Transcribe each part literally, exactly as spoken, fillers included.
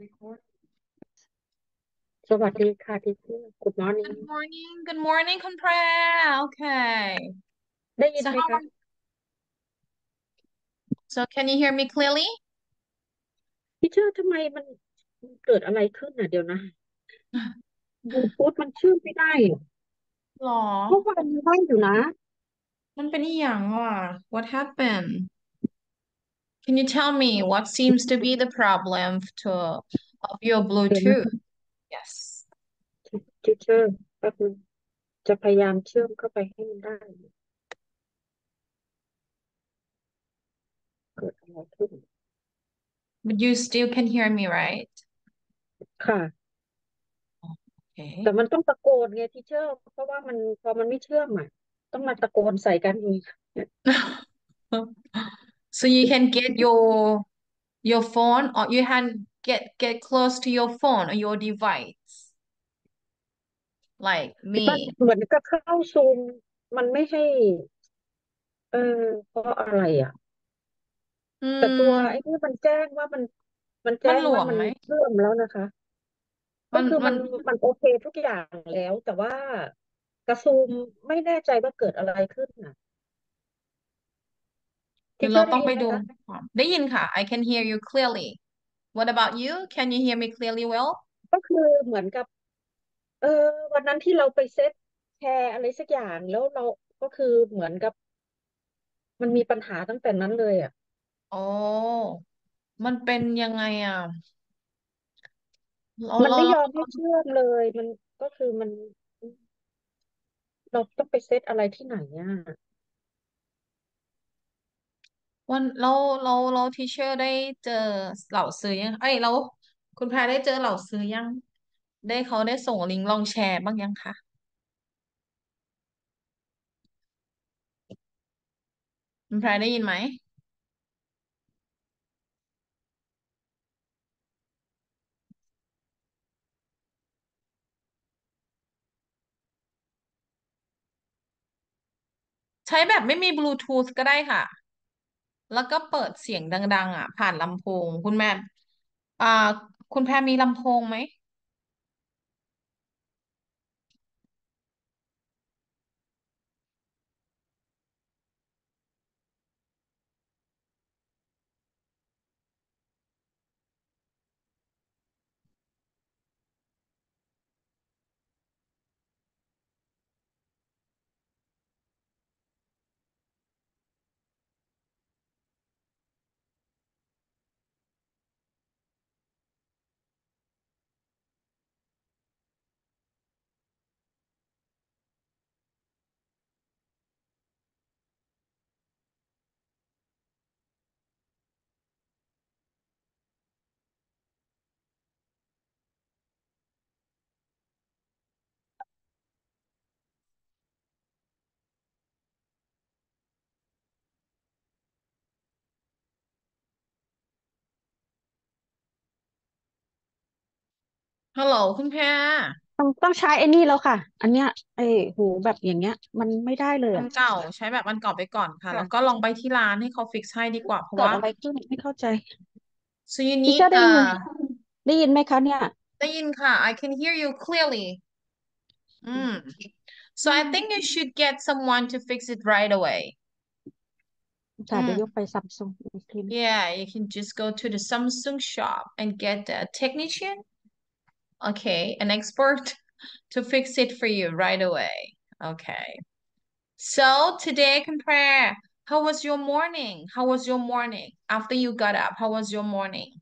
สวัสดีค่ะที่ชื่อ Good morning Good morning. Good morning คุณแพร Okay. ได้ยิน So ไหม how คะ are, so can you hear me clearly? ที่เชื่อทำไมมันมันเกิดอะไรขึ้นอ่ะเดี๋ยวนะบลูทูธมันเชื่อมไม่ได้อะหรอเมื่อวานมันได้อยู่นะมันเป็นอหย่างว่ะ What happened? Can you tell me what seems to be the problem to of your เดี๋ยวนะ Bluetooth? คะ Yes. ที่เชื่อแป๊บนึงจะพยายามเชื่อมเข้าไปให้มันได้เกิดอะไรขึ้น But you still can hear me, right? ค่ะแต่ Okay. มันต้องตะโกนไงที่เชื่อเพราะว่ามันพอมันไม่เชื่อมอ่ะต้องมาตะโกนใส่กันอีก So you can get your your phone or you can get get close to your phone or your device like ที่บ้าน me. เหมือนกับเข้าซูมมันไม่ให้เออเพราะอะไรอ่ะอืแต่ตัวไอ้มนี่มันแจ้งว่ามันมันมัแจ้งว่ามันนหลวมไหมเชื่อมแล้วนะคะก็มันมันคือมันมันโอเคทุกอย่างแล้วแต่ว่ากระซูมไม่แน่ใจว่าเกิดอะไรขึ้นนะหรือที่เชื่อได้เราต้องไปดูยินไหมคะได้ยินค่ะ I can hear you clearly. What about you? Can you hear me clearly well? ก็คือเหมือนกับเออวันนั้นที่เราไปเซตแชร์อะไรสักอย่างแล้วเราก็คือเหมือนกับมันมีปัญหาตั้งแต่นั้นเลยอ่ะโอ้มันเป็นยังไงอ่ะเรามันไม่ยอมเราเราให้เชื่อมเลยมันก็คือมันเราต้องไปเซตอะไรที่ไหนอ่ะวันเราเราเราทีเชอร์ได้เจอเหล่าซื้อยังเอ้ยเราคุณแพรได้เจอเหล่าซื้อยังได้เขาได้ส่งลิงก์ลองแชร์บ้างยังคะคุณแพรได้ยินไหมใช้แบบไม่มีบลูทูธก็ได้ค่ะ แล้วก็เปิดเสียงดังๆอ่ะผ่านลำโพงคุณแม่อ่าคุณแพรมีลำโพงไหมฮัลโหลคุณแพรต้องต้องใช้ไอ้นี่แล้วค่ะอันเนี้ยไอ้หูแบบอย่างเงี้ยมันไม่ได้เลยอ่ะอันเก่าใช้แบบอันเก่าไปก่อนค่ะแล้วก็ค่ะลองไปที่ร้านให้เขาฟิกซ์ให้ดีกว่าเพราะว่าเกิดอะไรขึ้นไม่เข้าใจ so you ทีเช need อร์ได้ยิน uh ได้ยินไหมคะเนี่ยได้ยินค่ะ I can hear you clearly อืม so อื I ม think you should get someone to fix it right away อืค่ะเดี๋ยวยกไปมซัมซุงอีกทีนึง yeah you can just go to the Samsung shop and get a technician okay an expert to fix it for you right away. Okay. So today, compare. How was your morning? How was your morning after you got up? How was your morning?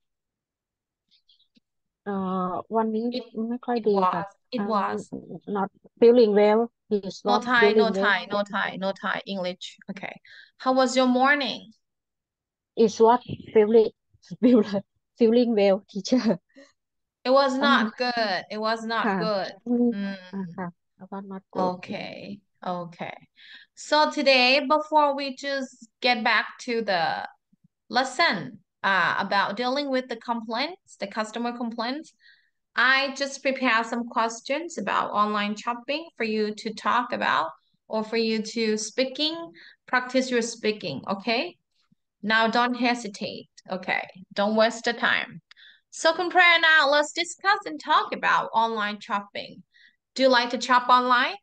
เอ่อวันนี้ It ไม่ค่อย it ดีค่ะ was. It I'm was. not feeling well he's No not Thai, no feeling well Thai, no Thai, no Thai. English. Okay. How was your morning? is what feeling feel feeling well teacher It was อ่า not good. It was not ค่ะ good. อืม Mm, อ่าค่ะแล้วก็ not good okay. Okay. So today, before we just get back to the lesson uh, about dealing with the complaints, the customer complaints, I just prepared some questions about online shopping for you to talk about or for you to speaking, practice your speaking, okay? Now don't hesitate, okay? Don't waste the time. So compare now, let's discuss and talk about online shopping. Do you like to shop online?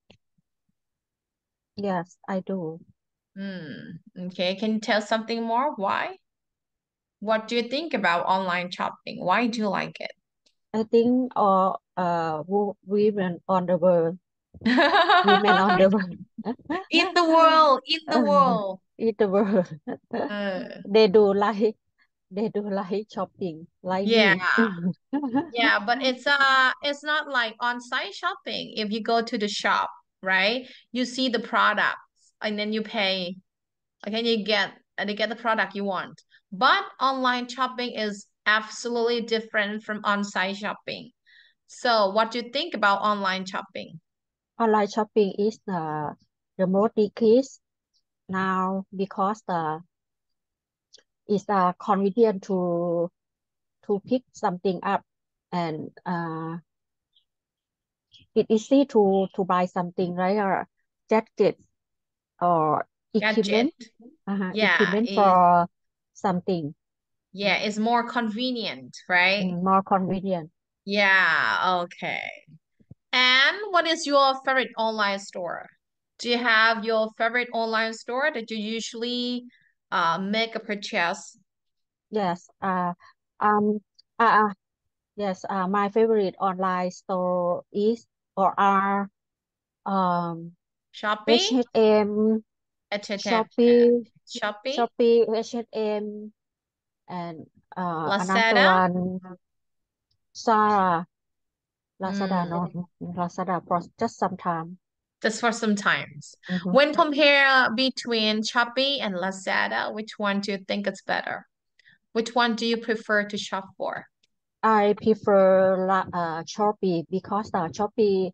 Yes, I do. Hmm. Okay, can you tell something more? Why? What do you think about online shopping? Why do you like it? I think all uh wo- women on the world, women on the world, In the world, in the world. in the world, Uh, they do like they do like shopping like yeah, me. yeah, but it's uh it's not like on-site shopping. If you go to the shop, right? You see the products and then you pay. Okay, you get and you get the product you want. But online shopping is absolutely different from on-site shopping. So what do you think about online shopping? Online shopping is the the most decrease now because the it's uh, convenient to to pick something up and uh, it's easy to to buy something right or jacket or Gadget. equipment uh Yeah, equipment is for something. yeah, it's more convenient, right? Mm, more convenient. Yeah, okay. And what is your favorite online store? Do you have your favorite online store that you usually uh, make a purchase? Yes. Uh, um. Uh, uh, yes. Uh, my favorite online store is or are um Shopee? H and M, H and M, Shopee, Shopee? Shopee, H and M, and uh another Lazada? one, Zara, Lazada. Mm, No, Lazada for just some time. just for some times. Mhm. When compare between Shopee and Lazada, which one do you think is better? Which one do you prefer to shop for? I prefer la- uh Shopee because uh, Shopee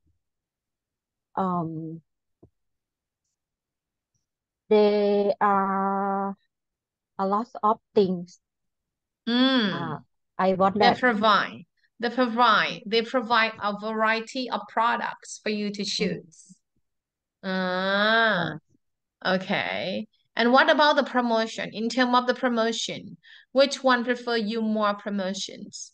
um they are a lot of things. Uh, Mm, I want they that. provide. They provide. They provide a variety of products for you to Mm, choose. Ah, yeah. okay. And what about the promotion? In terms of the promotion, which one prefer you more promotions?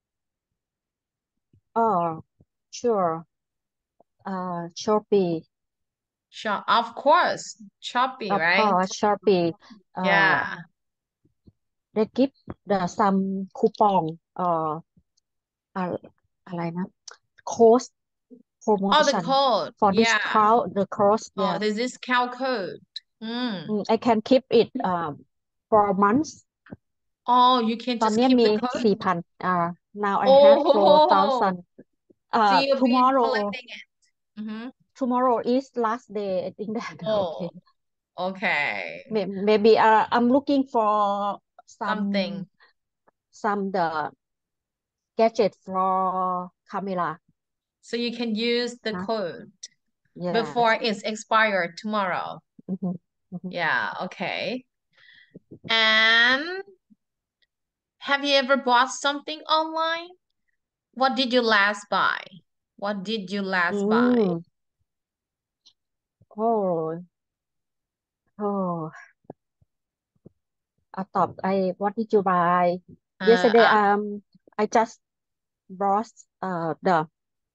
Oh, sure. Uh, Shopee, Shop, of course, Shopee, of right? course, Shopee. Uh, Yeah. they give the some coupon. Uh, uh, อะไรนะ cost Oh, the promotion code. for Yeah. discount the cost. Oh, Yes. the discount code. Mm. Mm, I can keep it um for months. Oh, you can ตอน just เนี้ย keep มี the code. สี่พันอ่า now I have four Oh, thousand so uh you've been tomorrow collecting it. Mm-hmm. tomorrow is last day I think that Oh, okay okay. May- maybe uh, I'm looking for Something. some some the gadget for camera So you can use the huh? code before Yes. it's expired tomorrow. Mhm, mhm. Yeah, okay. And have you ever bought something online? What did you last buy? What did you last buy? Mm. Oh, oh, I thought I what did you buy? Uh, Yesterday, uh, um, I just bought uh the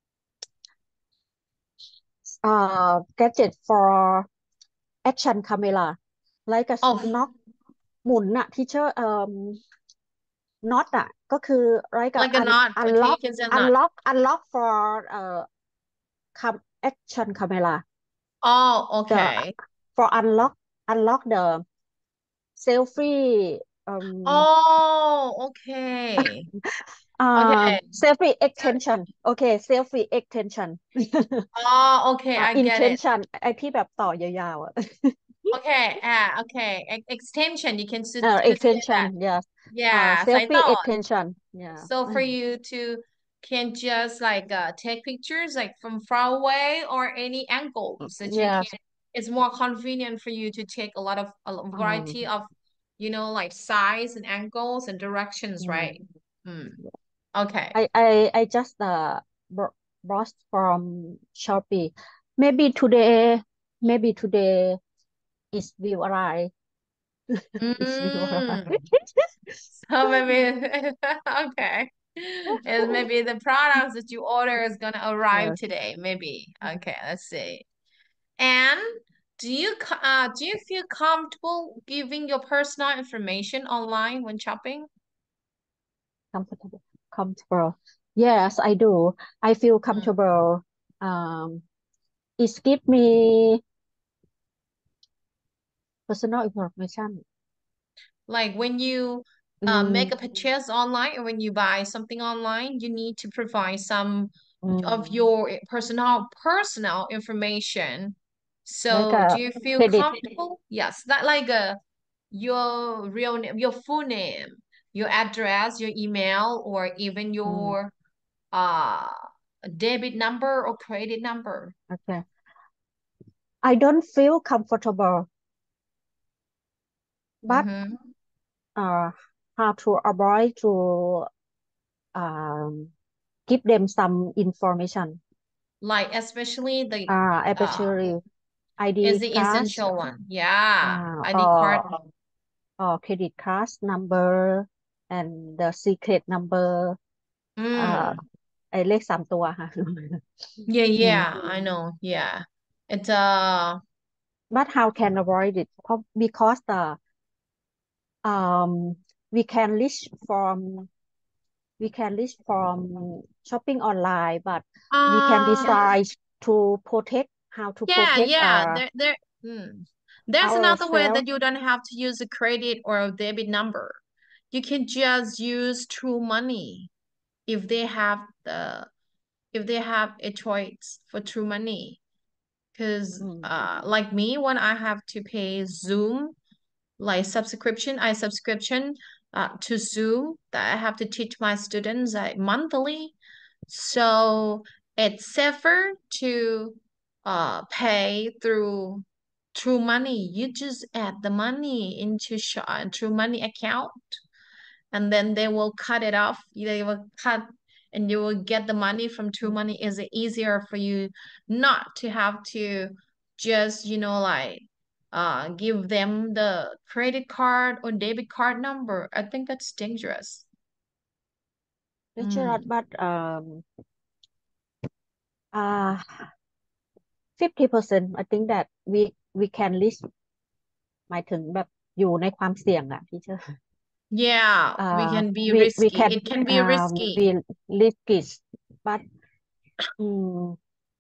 uh gadget for action camera like a oh, knock หมุนอะที่เชื่อเอ่อน็อตอะก็คือ like a like a un, knot. Okay, you unlock can say knot. unlock unlock for เอ่อ cam action camera Oh, the okay. for unlock unlock the selfie um Oh, okay. อ่า Okay. selfie extension โอเค selfie extension Oh, okay, อ่า I get it. intention ไอที่แบบต่อยาวๆอ่ะ Okay, uh, okay. E- extension, you can s- เอ่อ could say extension that. yes อ่า Yes, I selfie thought. extension yeah So for you to can just like uh, take pictures like from far away or any angles that you yes can. It's more convenient for you to take a lot of a lo- variety um, of, you know, like size and angles and directions, right? mm. Mm. Okay. I I I just uh br- bought from Shopee. Maybe today, maybe today is will arrive. Is will arrive. Mm. So maybe okay. And maybe the products that you order is gonna arrive Yes. today. Maybe. Okay, let's see. And do you co- uh do you feel comfortable giving your personal information online when shopping? Comfortable. Comfortable. Yes, I do. I feel Mm. comfortable. Um, it give me personal information. Like when you uh, make Mm, a purchase online or when you buy something online, you need to provide some of mm, your personal personal information. like So do a you feel credit. comfortable? Yes, that like a your real name, your full name, your address, your email, or even Mm, your uh debit number or credit number. okay. I don't feel comfortable, but Mm-hmm. uh, how to avoid to um, give them some information. Like especially the Uh, uh especially is I D the cards, essential one. Yeah, uh, I D card. or or credit cards number and the secret number เอ่อ Mm. ไอ้เลขสามตัวค่ะ Yeah, อืม yeah, I know. Yeah. It's uh but how can avoid it เพราะ because the um we can reach from we can reach from shopping online but we can uh decide to protect how to yeah, protect yeah. uh, There there mm. There's another way ourselves that you don't have to use a credit or a debit number. You can just use True Money if they have the if they have a choice for True Money. Because อืม uh like me when I have to pay Zoom like subscription, I subscription uh, to Zoom that I have to teach my students like monthly. So it's safer to uh, pay through True Money. You just add the money into Sh- uh, True Money account, and then they will cut it off. They will cut, and you will get the money from True Money. Is it easier for you not to have to just, you know, like uh give them the credit card or debit card number? I think that's dangerous. dangerous Mm. but um uh fifty percent I think that we we can reach หมายถึงแบบอยู่ในความเสี่ยงอะพี่เชื่อ Yeah, we uh, can be we we risky. can It can be um, risky. we risk it, but um,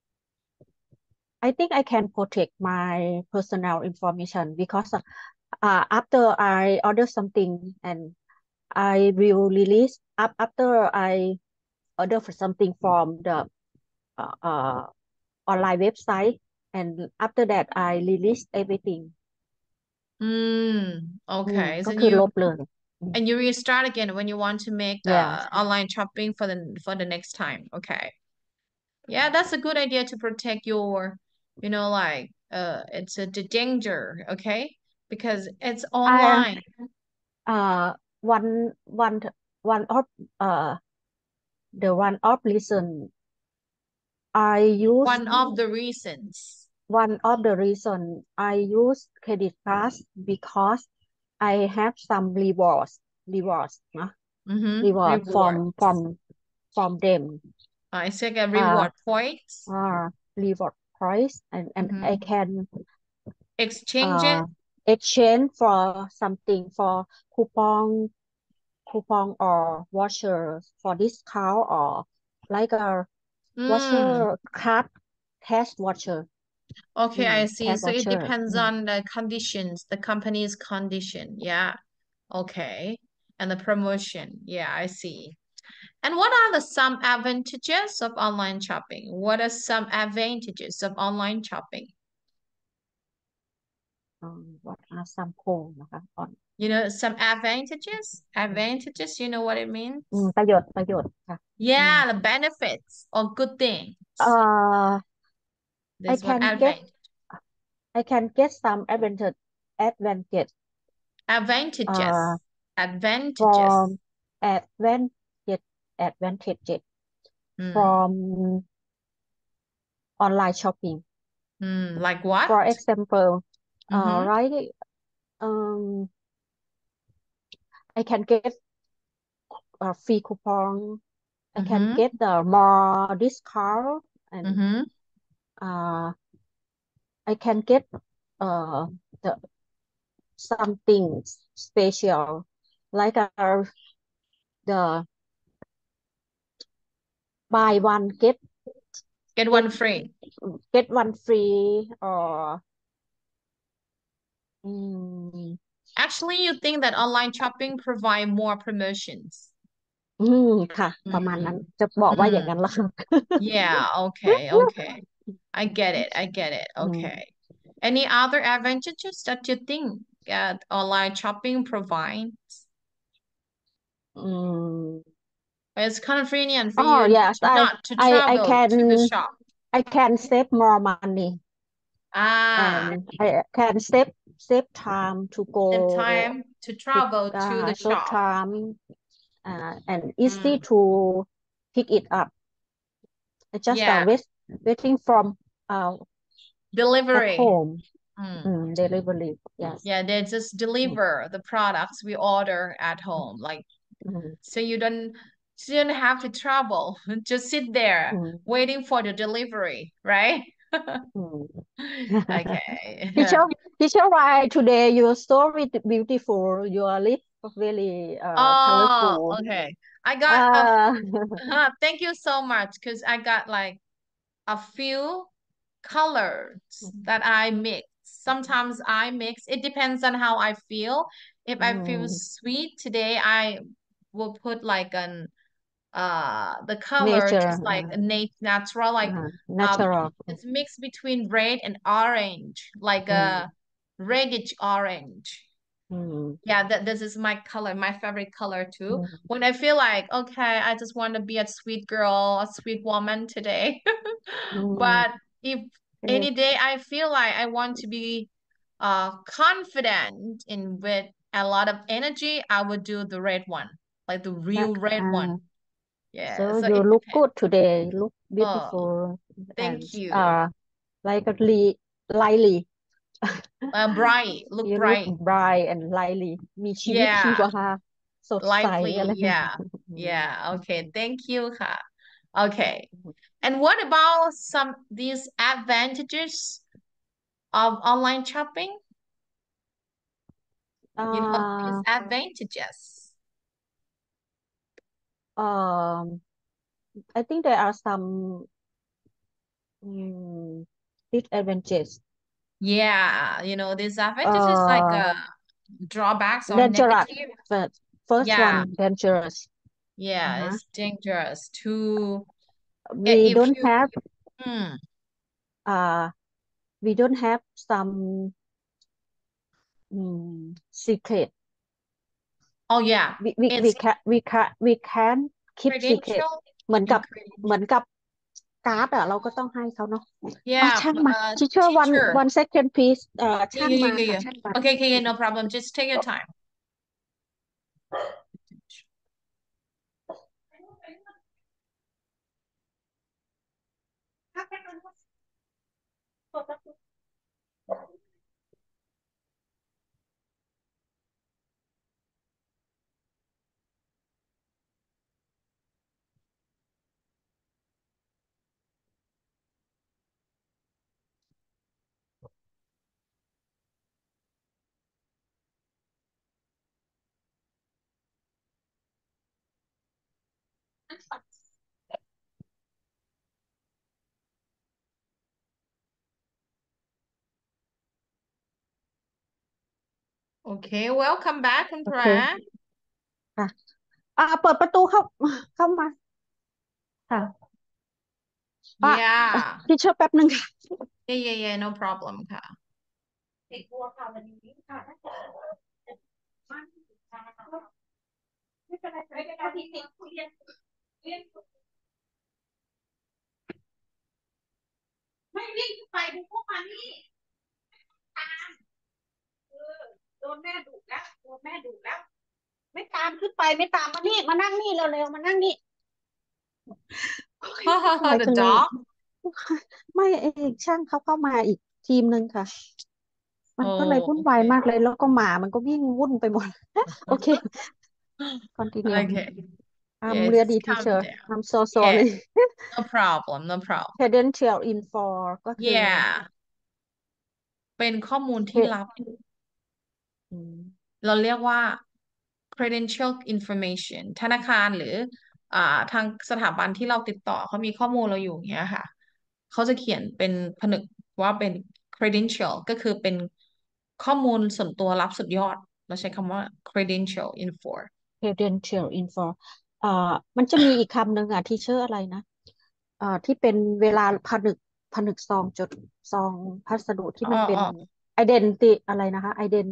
I think I can protect my personal information because uh, uh, after I order something and I will release up after I order for something from the uh, uh, online website and after that I release everything Mm, อืม okay. ก็ So คือ you ลบเลยอืม and you restart again when you want to make yes uh online shopping for the for the next time. Okay. Yeah, that's a good idea to protect your, you know, like uh it's a the danger, okay? Because it's I online. uh one one one of uh the one of reason I use One of the reasons. one of the reason I use credit cards because I have some rewards rewards นะ Mm-hmm. reward Reward. from from from them Uh, it's like a uh, reward points. uh reward price and and I Mm-hmm. can Exchange it. uh exchange for something for coupon coupon or voucher for discount or like a Mm. voucher card cash voucher Okay, อืม I see. cash So it voucher depends อืม on the conditions, the company's condition. Yeah. Okay. And the promotion. Yeah, I see. And what are the some advantages of online shopping? What are some advantages of online shopping? um, what are some cool นะคะ on You know, some advantages? อืม Advantages, you know what it อืม means? ประโยชน์ประโยชน์ค่ะอืม Yeah, the benefits or good things. เอ่อ I This one, can get advantage. I can get some advantage advantage uh Advantages. Advantages. from advantage advantage Hmm. from online shopping Hmm. Like what? for example uh Mm-hmm. right um I can get a free coupon. I can Mm-hmm. get the more discount and Mm-hmm. uh, I can get uh, the something special like uh, the buy one get Get get one free. get one free or mm, Actually, you think that online shopping provide more promotions. อืมค่ะประมาณนั้น Mm. จะบอกว่าอย่างนั้น Mm. ละค่ะ Yeah, okay, okay. I get it. I get it. อืม Okay. Any other advantages that you think that online shopping provides? อืม It's convenient for oh you yes I not to I I travel to the can shop. I can save more money Ah, and I can save save time to save go time to to travel to uh, the save shop. time uh, and easy Mm. to pick it up. I just uh, Yeah, wait, waiting from uh, at delivery. home. Mm. Mm, delivery. Yes. Yeah, they just Mm, deliver the products we order at home. Like, mm, so you don't so you don't have to travel. Just sit there mm, waiting for the delivery, right? mm. Okay. Teacher, teacher, why today you're so beaut- beautiful? Your lip very uh, Oh, colorful. okay. I got a Uh, uh, thank you so much because I got like a few colors that I mix. Sometimes I mix. It depends on how I feel. If I feel mm, sweet today, I will put like an uh the color nature, just like uh, a nat natural like uh, um natural. it's mixed between red and orange, like a Mm, reddish orange. mm, Yeah, that this is my color, my favorite color too. mm, When I feel like, okay, I just want to be a sweet girl, a sweet woman today. mm. But if Okay. any day I feel like I want to be uh confident in with a lot of energy, I would do the red one, like the Uh, real red uh, one. Yeah, so so you it look depends. good today. Look Oh, beautiful and thank you. uh, like a li lively. Uh, bright, look You look bright. bright and lively มีชีวิตชี Yeah, วาสดใสอะไร lively. อย่างเงี้ย Yeah, yeah. Okay, thank you, ค่ะ Okay. And what about some these advantages of online shopping? อ่ You know, า disadvantages. เอ่อ I think there are some mm, disadvantages Yeah, you know, uh, disadvantages like uh drawbacks or dangerous negative. but first Yeah, one dangerous yeah, uh-huh. it's dangerous to i- we if don't you have hmm, uh, we don't have some mm, secret oh yeah, we we we it's can we can we can keep secret credential เหมือนกับ in เหมือน credential. กับการ์ดอะเราก็ต้องให้เขาเนาะอ๋อ Yeah, ช่าง p- มา uh teacher one teacher. one second please เอ่อ Yeah, ช่าง yeah, yeah, มา yeah, ค่ะ yeah. ช่างมา Okay, okay, yeah, no problem. Just take your time. Okay, welcome back, คุณโอแพรเคค่ะอ่าเปิดประตูเข้าเข้ามาค่ะอ่ะ Yeah. ทีเชอร์แป๊บหนึ่งค่ะ Yeah, yeah, yeah, no problem ค่ะเด็กกลัวค่ะวันนี้ค่ะไม่เป็นไรไม่เป็นไรที่ติดเรียนเรียนไม่วิ่งไปดูพวกมันนี่ตามเออโดนแม่ดุแล้วโดนแม่ดุแล้วไม่ตามขึ้นไปไม่ตามมานี่มานั่งนี่เร็วๆมานั่งนี่โอ้ยวุ่นวาย The จังเลย dog ไม่เองช่างเขาเข้ามาอีกทีมหนึ่งค่ะมันก็เลย oh วุ่นวาย okay มากเลยแล้วก็หมามันก็วิ่งวุ่นไปหมดโอเค continue Okay. I'm Yeah, really just calm teacher down. I'm so Yeah, sorry no problem, no problem. credential info ก็คือ Yeah เป็นข้อมูลที่เฮลับอืมเราเรียกว่า credential information ธนาคารหรืออ่าทางสถาบันที่เราติดต่อเขามีข้อมูลเราอยู่อย่างเงี้ยค่ะเขาจะเขียนเป็นผนึกว่าเป็น credential ก็คือเป็นข้อมูลส่วนตัวลับสุดยอดเราใช้คำว่า credential info credential info อ่ามันจะมีอีกคำหนึ่งอ่ะที่ชื่ออะไรนะอ่าที่เป็นเวลาผนึกผนึกซองจดซองพัสดุที่อ๋อมันเป็นอ๋อ identity อะไรนะคะ ident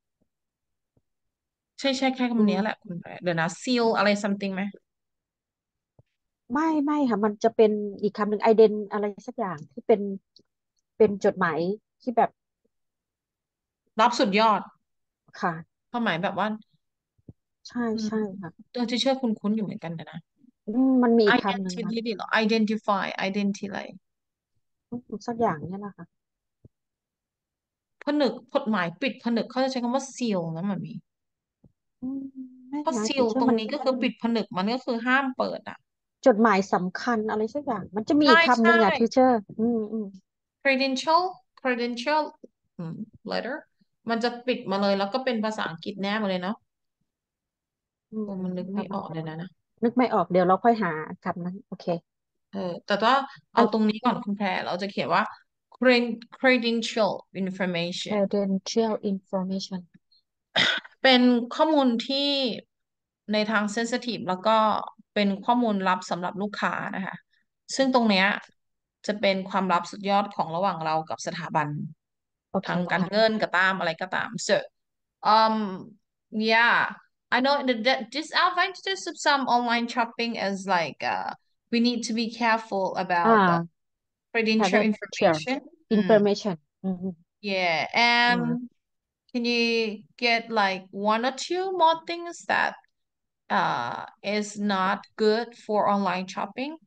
ใช่ใช่แค่อืคำนี้แหละมคุณแปรเดี๋ยวนะ seal อะไร something ไหมไม่ไม่ค่ะมันจะเป็นอีกคำหนึ่ง ident อะไรสักอย่างที่เป็นเป็นจดหมายที่แบบรับสุดยอดค่ะความหมายแบบว่าใช่อืมใช่ค่ะเออจะเชื่อคุ้นๆอยู่เหมือนกันนะนะอืมมันมีอีกคำหนึ่งนะ identity เหรอ identify identity อะไรอืมสักอย่างเนี่ยนะคะผนึกกฎหมายปิดผนึกเขาจะใช้คำว่า seal นะมันมีอืมไม่เพราะนะที่ seal เชื่อมันตรงนี้ก็คือปิดผนึกมันก็คือห้ามเปิดอ่ะจดหมายสำคัญอะไรสักอย่างมันจะมีใช่อีกคำหใช่นึ่งอ่ะที่เชื่ออืมอืม credential credential อืม letter มันจะปิดมาเลยแล้วก็เป็นภาษาอังกฤษแนบมาเลยเนาะอืมโอ้มันนึกไม่ประมาณนั้นออกเลยนะนะนึกไม่ออกเดี๋ยวเราค่อยหาคำนั้นโอเคเออแต่ว่าอันเอาตรงนี้ก่อนคุณแพรเราจะเขียนว่า cred- credential information credential information เป็นข้อมูลที่ในทางเซนซิทีฟแล้วก็เป็นข้อมูลลับสำหรับลูกค้านะคะซึ่งตรงเนี้ยจะเป็นความลับสุดยอดของระหว่างเรากับสถาบันโอเคทางการค่ะเงินก็ตามอะไรก็ตาม so um yeah I know the, the disadvantages of some online shopping is like uh we need to be careful อ่ about the า credential credential information อืม information อืม yeah อื and ม can you get like one or two more things that uh is not good for online shopping?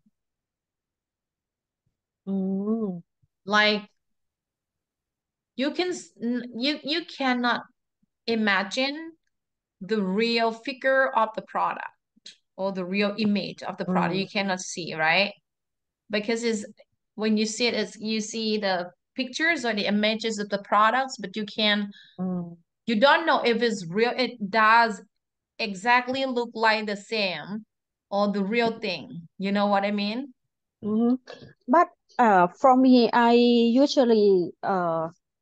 อืม Like you can s- n- you you cannot imagine the real figure of the product or the real image of the อื product. ม You cannot see, right? Because it's when you see it, it's you see the pictures or the images of the products, but you can อืม you don't know if it's real. It does exactly look like the same or the real thing. You know what I mean? อืม but uh for me I usually uh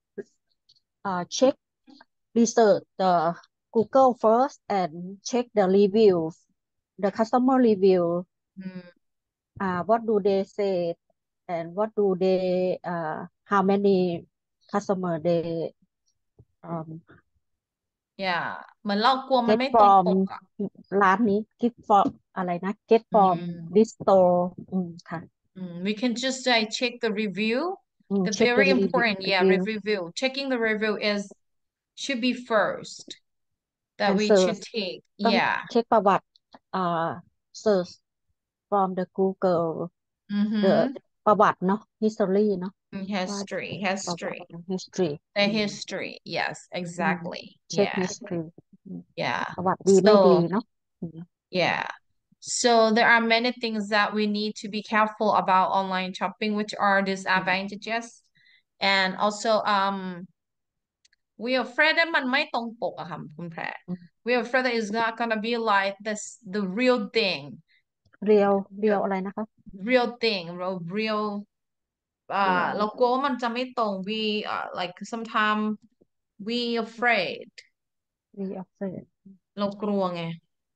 uh check research the Google first and check the reviews the customer review Mm, uh, what do they say and what do they uh, how many customer they um, yeah เหมือนเรากลัวมัน get ไม่ตรงป from กอ่ะร้านนี้ get from อะไรนะ get อื from ม this store อืมค่ะ Mm, we can just uh, check the review. อืม The check the very review important, yeah, review review. Checking the review is should be first that and we search should take. ต้อง Yeah. เช็คประวัติอ่า search from the Google the Mm-hmm. ประวัติเนาะ history เนาะว่า History, ประวัติ history. history The อืม history. Yes, อืม exactly. check Yeah. history อืม Yeah. ประวัติดีไม่ดี So เนาะอืม yeah. So there are many things that we need to be careful about online shopping, which are อืม disadvantages. And also, um, we are afraid that มันไม่ตรงปกอะค่ะคุณแพรอืม we are afraid that it's not gonna be like this the real thing เรียวเรียวอะไรนะคะ real thing real real อ่าเรียวเรากลัวว่ามันจะไม่ตรง we uh, like sometimes we afraid เรียวเฟรเรากลัวไง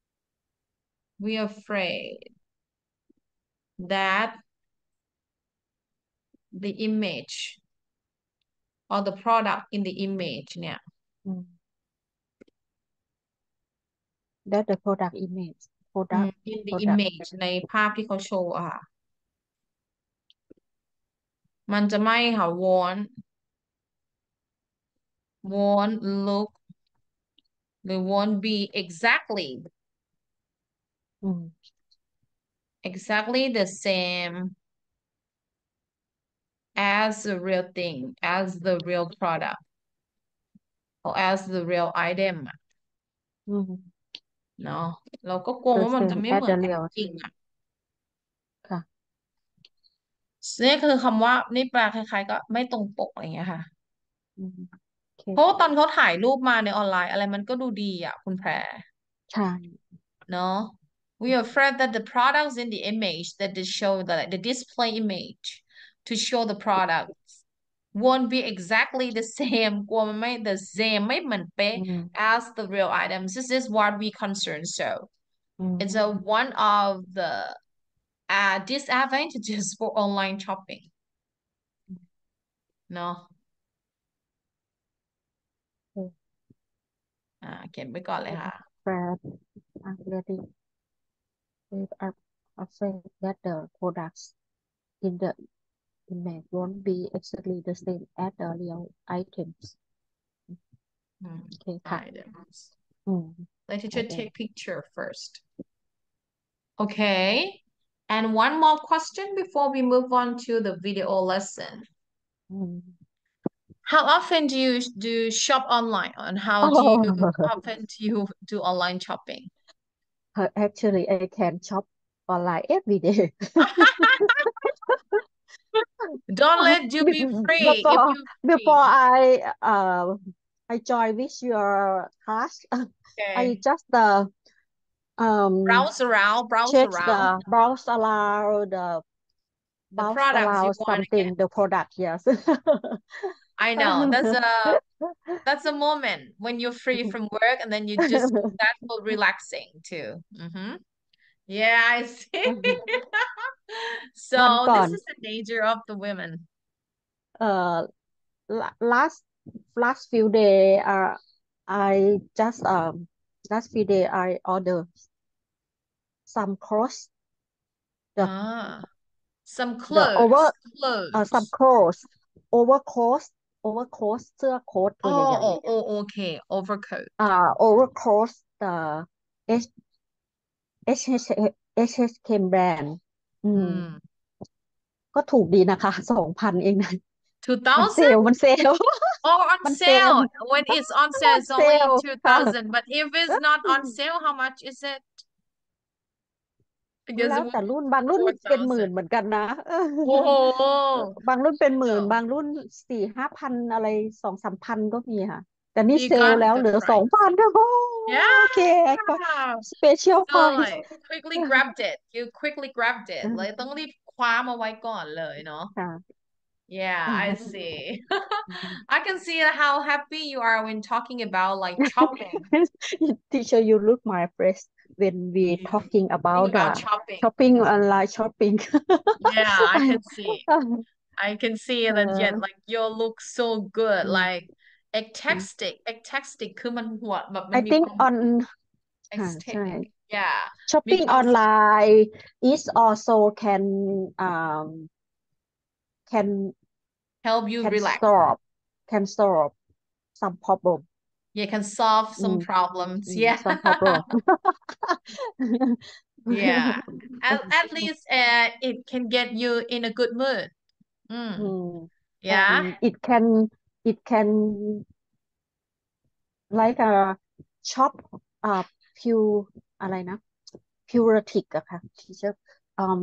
we afraid that the image or the product in the image เนี่ยอืม that the product image อืม product in the product image ในภาพที่เขาโชว์อะค่ะมันจะไม่ค่ะ won't won't look หรือ won't be exactly อืม exactly the same as the real thing as the real product or as the real item อืมเนาะเราก็กลัว the ว่ามันจะ same ไม่ as เหมือน the กัน real จริงอ่ะค่ะนี่คือคำว่านี่แปลคล้ายๆก็ไม่ตรงปกอะไรอย่างเงี้ยค่ะอืมโอเคเพราะว่าตอนเขาถ่ายรูปมาในออนไลน์อะไรมันก็ดูดีอ่ะคุณแพรใช่เนาะ we are afraid that the products in the image that they show the the display image to show the products won't be exactly the same กลัวมันไม่ the same ไม่เหมือนเป๊ะอืม as the real items this is what we concern so อืม it's a one of the uh, disadvantages for online shopping เนาะอ่าเขียนไปก่อนเลยค่ะ Fred already we are afraid that the products in the image won't be exactly the same as the real items อืมโอเคค่ะ items อืม let teacher item take picture first okay and one more question before we move on to the video lesson อืม how often do you do shop online and how do you oh often do you do online shopping actually I can shop online every day don't let you Be- be free if before you before free I uh I join with your class I okay just uh, um browse around browse check around the browse around the the browse products you around want to get something the product yes I know that's a that's a moment when you're free from work and then you just that's for relaxing too mm-hmm. Yeah, I see. วัน So ก่อ this น is the nature of the women. เอ่อ la- last last few day uh I just um last few day I order some clothes the Ah, some the over clothes, เอ่อ some clothes. clothes overcoat overcoat เสื้อโค้ทตัวใหญ่ Oh, oh, oh, okay. Overcoat. ๆอ่า overcoat the H H H H H K brand อืม Mm. ก็ถูกดีนะคะสองพันเองนะมันเซล two thousand? ล์มันเซลล์ Oh, on มันเซลล์ sale. When it's on sale, มัน it's เซล only ล์ค่ะ two thousand. But if it's not on sale, how much is it? I guess แล้ it ว would แต่ be รุ่นบางรุ่นเป็นหมื่น four thousand. เหมือนกันนะเออ Oh, บางรุ่นเป็นหมื่น so บางรุ่นสี่ห้าพันอะไรสองสามพันก็มีค่ะ แต่นี่ you เซลล์ got a แล้วเห good ลือสอง price. พันโอ้โอเค Yeah. special So price like quickly grabbed it. You quickly grabbed it. เลยต้องรีบคว้ามาไว้ก่อนเลยเนาะค่ะ Yeah, I see. I can see how happy you are when talking about like shopping. Teacher you look my face when we You talking think about about the shopping. shopping online shopping Yeah, I can see. I can see เอ that yet อ like your look so good อืม like ecstatic ecstatic คือมันหัวแบบมัน I มีค think วาม on ค่ะใช่ ecstatic yeah มี shopping ความสุข online is also can um can help you can relax solve can solve some problem you can solve อื some ม problems อืม yeah some problem yeah at, at least uh, it can get you in a good mood อืมอืม yeah and it can it can like a shop uh pure อะไรนะ puritic อะค่ะที่จะ um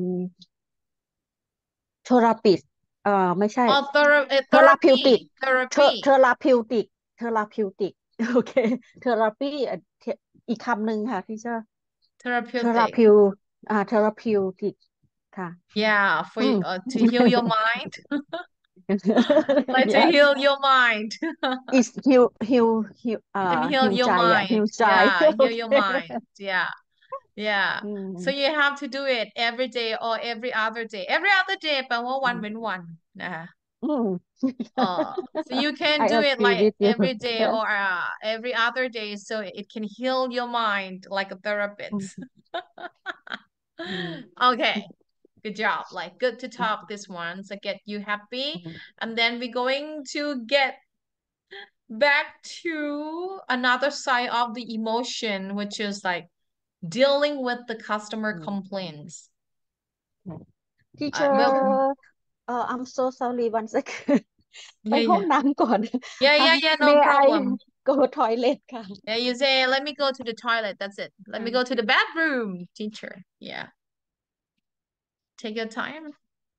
therapist เอ่อไม่ใช่ oh thera- uh, therapeutic therapy Ther- therapy therapeutic therapeutic โอเค therapy อ่ะเทอีกคำหนึ่งค่ะที่จะ therapeutic therapeu อ่า therapeutic ค่ะ yeah for อืม uh, to heal your mind like to yes heal your mind is heal heal heal อ่า and heal heal your ใจอ่ะ mind heal ใจ yeah โอ heal เค your mind yeah yeah อื so ม you have to do it every day or every other day every other day แปลว่าวันเว้นวันนะคะอืม Uh, so you can I do it agree like with you every day yes or uh, every other day so it can heal your mind like a อื therapist. มอืม Okay, good job. Like good to อืม talk this one. So get you อื happy. ม And then we're going to get back to another side of the emotion, which is like dealing with the อื customer ม complaints. Uh, teacher well, เอ่อ I'm so sorry one second ไป yeah, ห้อง yeah. น้ำก่อน Yeah, Uh, yeah, yeah, no may I problem. go toilet ค่ะ Yeah, you say let me go to the toilet. That's it. Let me go to the bathroom, teacher. Yeah. Take your time.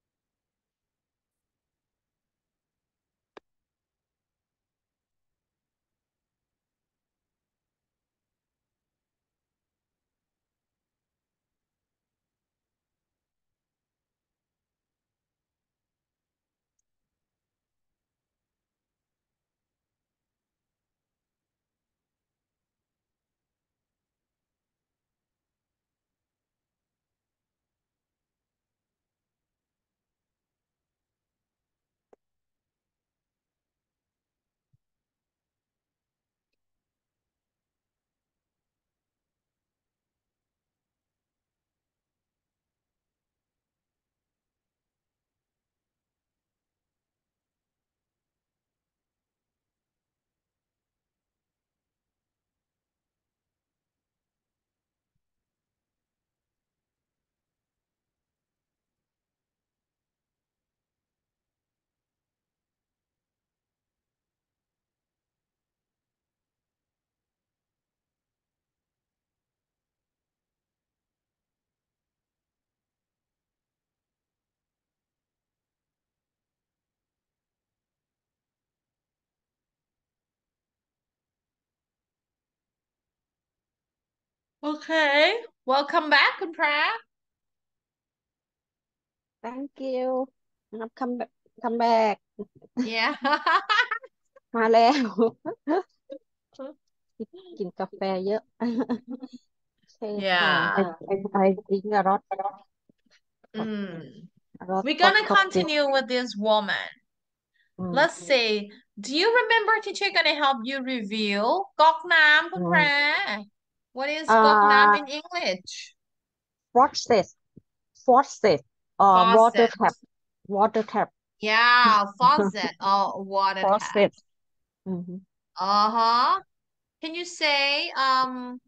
Okay. Welcome back คุณพระ thank you นะครับ come back come back Yeah. มาแล้ว กินกาแฟเยอะ โอเคค่ะ I Yeah. I I drink a lot of Mm. a lot We're of gonna coffee continue with this woman. อืม Let's say, do you remember teacher gonna help you review ก๊อกน้ำคุอืณแพรม What is อ่าก๊อกน้ำ in English? faucet faucet อ่า water Faucet. tap water tap Yeah, faucet or water tap. faucet อืม Uh-huh. Can you say um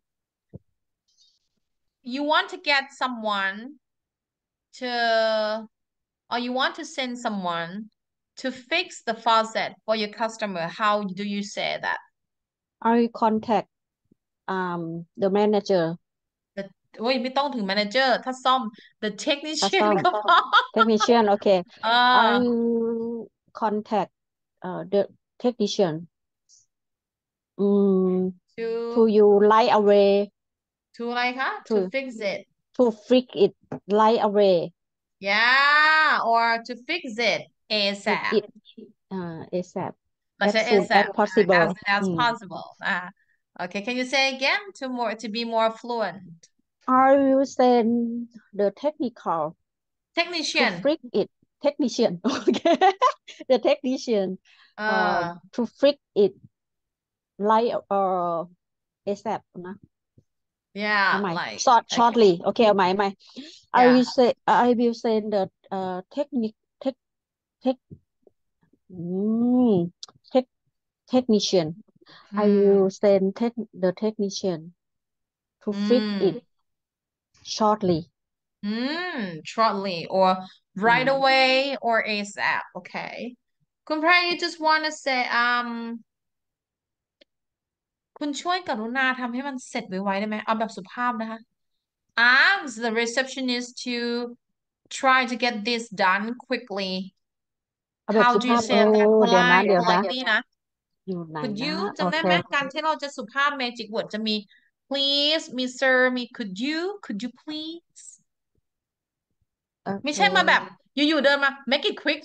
you want to get someone to or you want to send someone to fix the faucet for your customer? How do you say that? I contact um the manager The โอ้ยไม่ต้องถึง manager ถ้าซ่อม the ถ้า technician ซ่อมก็พอ technician โอเคเอ I อ contact uh, the technician อืม to to you right away to อะไรคะ to to fix it to fix it right away yeah or to fix it fix ASAP it uh, ASAP ไม่ as ใช่ soon as ASAP possible as soon as อืม possible อ่า okay can you say again to more to be more fluent I will send the technical to technician fix it technician okay the technician เอ uh, อ to fix it right uh, ASAP นะ yeah เอาใหม่ like short okay shortly โอเคเอาใหม่เอาใหม่ I yeah will say I will send the uh, technic tech tech อืม tech technician อื I ม will send tech the technician to อื fix ม it shortly อืม shortly or อื right ม away or ASAP okay คุณพระ you just want to say um คุณช่วยกรุณาทำให้มันเสร็จไวๆได้ไหมเอาแบบสุภาพนะคะ ask the receptionist to try to get this done quickly เอาแบบ how สุ do ภา you พเอ say that อเดี๋ยวนะ polite เดี๋ยวนะ politely นะอยู่ไหน could นะ you โอจำได้เคไหมการที่เราจะสุภาพ magic word จะมี please มี sir มี could you could you please โอไม่เคใช่มาแบบอยู่ๆเดินมา make it quick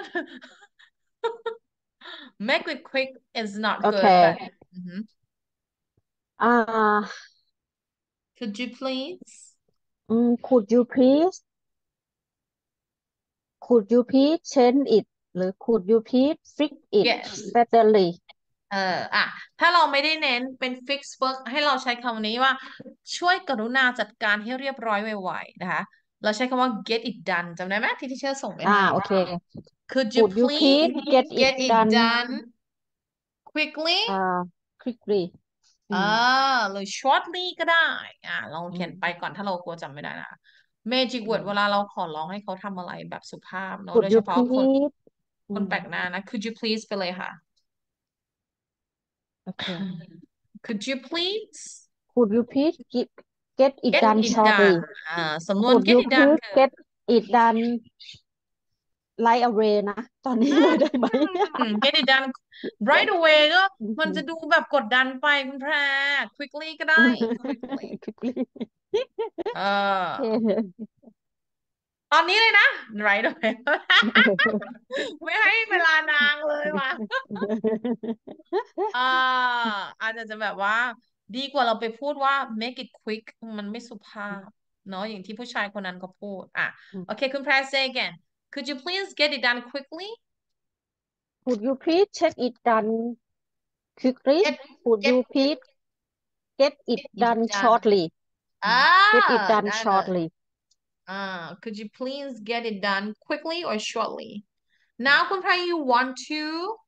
make it quick is โอ not เค good but อือหืออ่า could you please อืม could you please could you please change it หรือ could you please fix it get speedily เอออ่ะถ้าเราไม่ได้เน้นเป็น fix work ให้เราใช้คำนี้ว่าช่วยกรุณาจัดการให้เรียบร้อยไวๆนะคะเราใช้คำว่า get it done จำได้ไหมที่ที่เชอร์ส่งไปอ่าให้โอเค could you could you please please get it get it done done quickly อ่า quickly เอออืมหรือ shortly ก็ได้อ่าลองอืมเขียนไปก่อนถ้าเรากลัวจำไม่ได้นะ magic อื word เวลามเราขอร้องให้เขาทำอะไรแบบสุภาพเนอะโด could ยเฉ you พาะคน please อืคนมแปลกหน้านะ could you please ไปเลยค่ะ Okay. Could you please Could you please get get it get done it shortly? done อ่าสำนวน Could get you it done please คือ get it done right away นะ ตอนนี้เลยได้ไหมอืม get it done right away ก็มันจะดูแบบกดดันไปคุณแพร quickly ก็ได้ quickly quickly เอโออเคตอนนี้เลยนะ right away ไม่ให้เวลานางเลยว่ะอ่าอาจจะจะแบบว่าดีกว่าเราไปพูดว่า make it quick มันไม่สุภาพเนาะอย่างที่ผู้ชายคนนั้นเขาพูดอ่ะโอเคคุณแพร say again could you please get it done quickly Could you please check it done quickly? get Could get you please get it get it done done shortly? อ่า Get it done ได้เลย shortly. อ่า could you please get it done quickly or shortly now คุณแพร you want to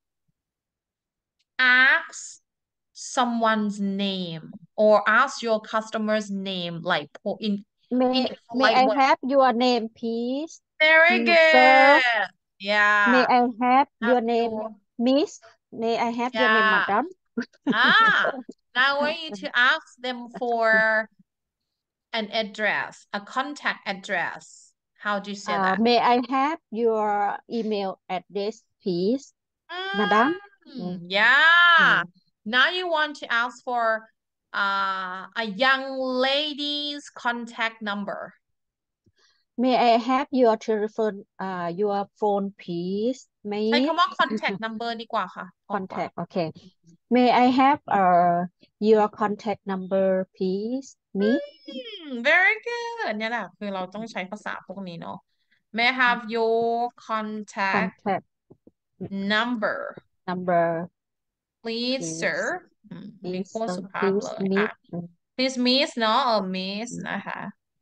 ask someone's name or ask your customer's name like po- in in May a may polite I way. have your name, please? Very Mm, Sir, good. may Yeah. I have Have your name, your Miss? May I have your name, yeah. Madam? Ah. Now I want you to ask them for an address, a contact address. How do you say Uh, that? may I have your email address, please, Madam? Mm, Mm, yeah. mm. Now you want to ask for uh, a young lady's contact number. May I have your telephone, uh, your phone, please, ใช้ Miss? คำว่า contact number ดีกว่าค่ะเพราะกว่า Contact, okay. May I have uh, your contact number, please, Miss? อืม very good เนี่ยแหละคือเราต้องใช้ภาษาพวกนี้เนาะ May I have your contact Contact number number, please sir please. อืมมีโค Please, ตร uh, สุภาพเล please, ยอ่ะ Miss. อืม please miss เนาะเออ miss อืมนะคะ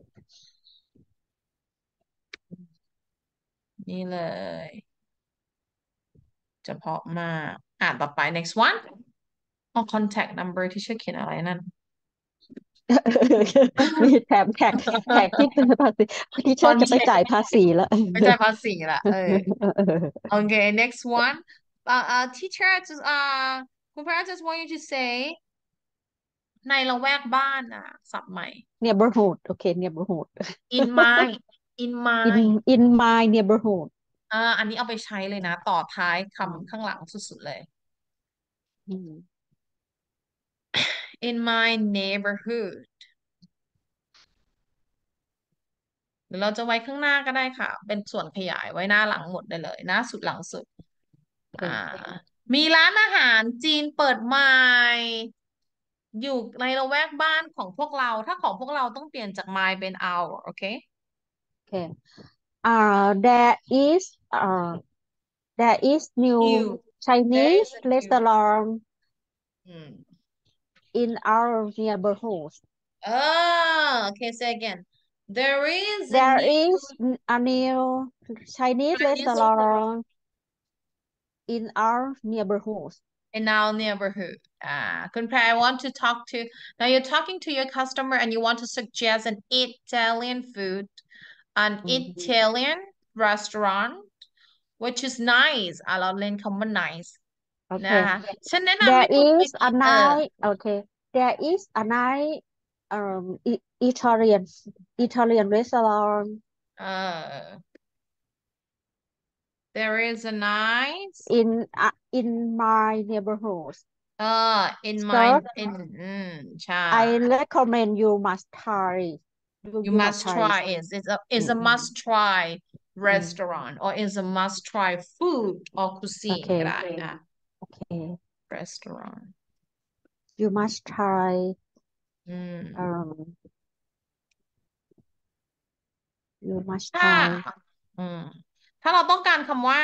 นี่เลยเฉพาะมากอ่ะต่อไป next one เอา contact number ที่ชื่อเขียนอะไรนั่นมีแถมแท็กแท็กที่เป็นภาษีที่เชื่อจะไป contact จ่ายภาษีแล้วไม่ใช่ภาษีละเออ Okay, next one. Uh, uh, teacher, I just uh, คุณพระ just want you to say ในละแวกบ้านอ่ะศัพท์ใหม่ neighborhood โอเค neighborhood in my in in my in my neighborhood อ่าอันนี้เอาไปใช้เลยนะต่อท้ายอืมคำข้างหลังสุดๆเลยอืม in my neighborhood หรือเราจะไว้ข้างหน้าก็ได้ค่ะ เป็นส่วนขยายไว้หน้าหลังหมดได้เลย หน้าสุดหลังสุดโอเคอ่า มีร้านอาหารจีนเปิดใหม่ อยู่ในละแวกบ้านของพวกเรา ถ้าของพวกเราต้องเปลี่ยนจาก my เป็น our โอเคโอเค uh there is uh there is new new there is Chinese a new restaurant อืม in our neighborhood เออโอเค say again there is a there new is a new Chinese Chinese restaurant restaurant in our neighborhood in our neighborhood อ่าคุณแพร I want to talk to now you're talking to your customer and you want to suggest an Italian food an อืม Italian restaurant which is nice อ่ะเราเล่นคำว่า nice โอเคนะคะฉันแนะนำให้ there คุณไป is a กินเออ night okay there is a night um I- Italian Italian restaurant เออ there is a nice in uh, in my neighborhood เออ in my sir in อืมใช่ I recommend you must try you you you must must try try it it it's a อื it's ม a อืม must try อืม restaurant or is a must try food or โอ cuisine เคก็ได้นะโอเค restaurant you must try อืม um you must ถ้า try อืมถ้าเราต้องการคำว่า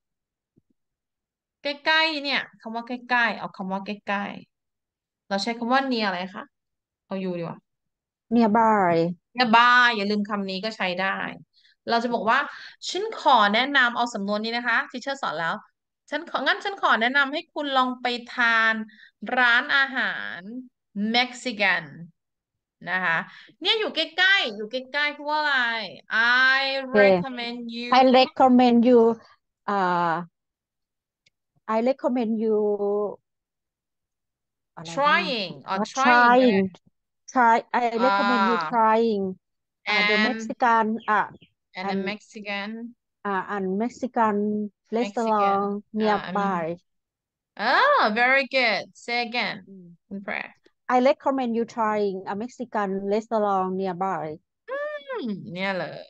ใกล้ๆเนี่ยคำว่าใกล้ๆเอาคำว่าใกล้ๆเราใช้คำว่า near อะไรคะเอาอยู่ดีกว่า nearby เนี่ยบายอย่าลืมคำนี้ก็ใช้ได้ เราจะบอกว่าฉันขอแนะนำเอาสำนวนนี้นะคะที่เชอร์สอนแล้วฉันของั้นฉันขอแนะนำให้คุณลองไปทานร้านอาหารเม็กซิกันนะคะเนี่ยอยู่ใกล้ๆอยู่ใกล้ๆเพราะว่าอะไร I โอเค recommend you I recommend you uh I recommend you อะไรนะ trying or uh, trying ก็ได้ trying try I อ่ recommend you า trying uh, the and Mexican uh, and a and Mexican uh, and Mexican Mexican restaurant อ่า I mean nearby. oh very good say again อืมคุณแพร I recommend you trying a Mexican restaurant nearby. อืมเนี่ยเลย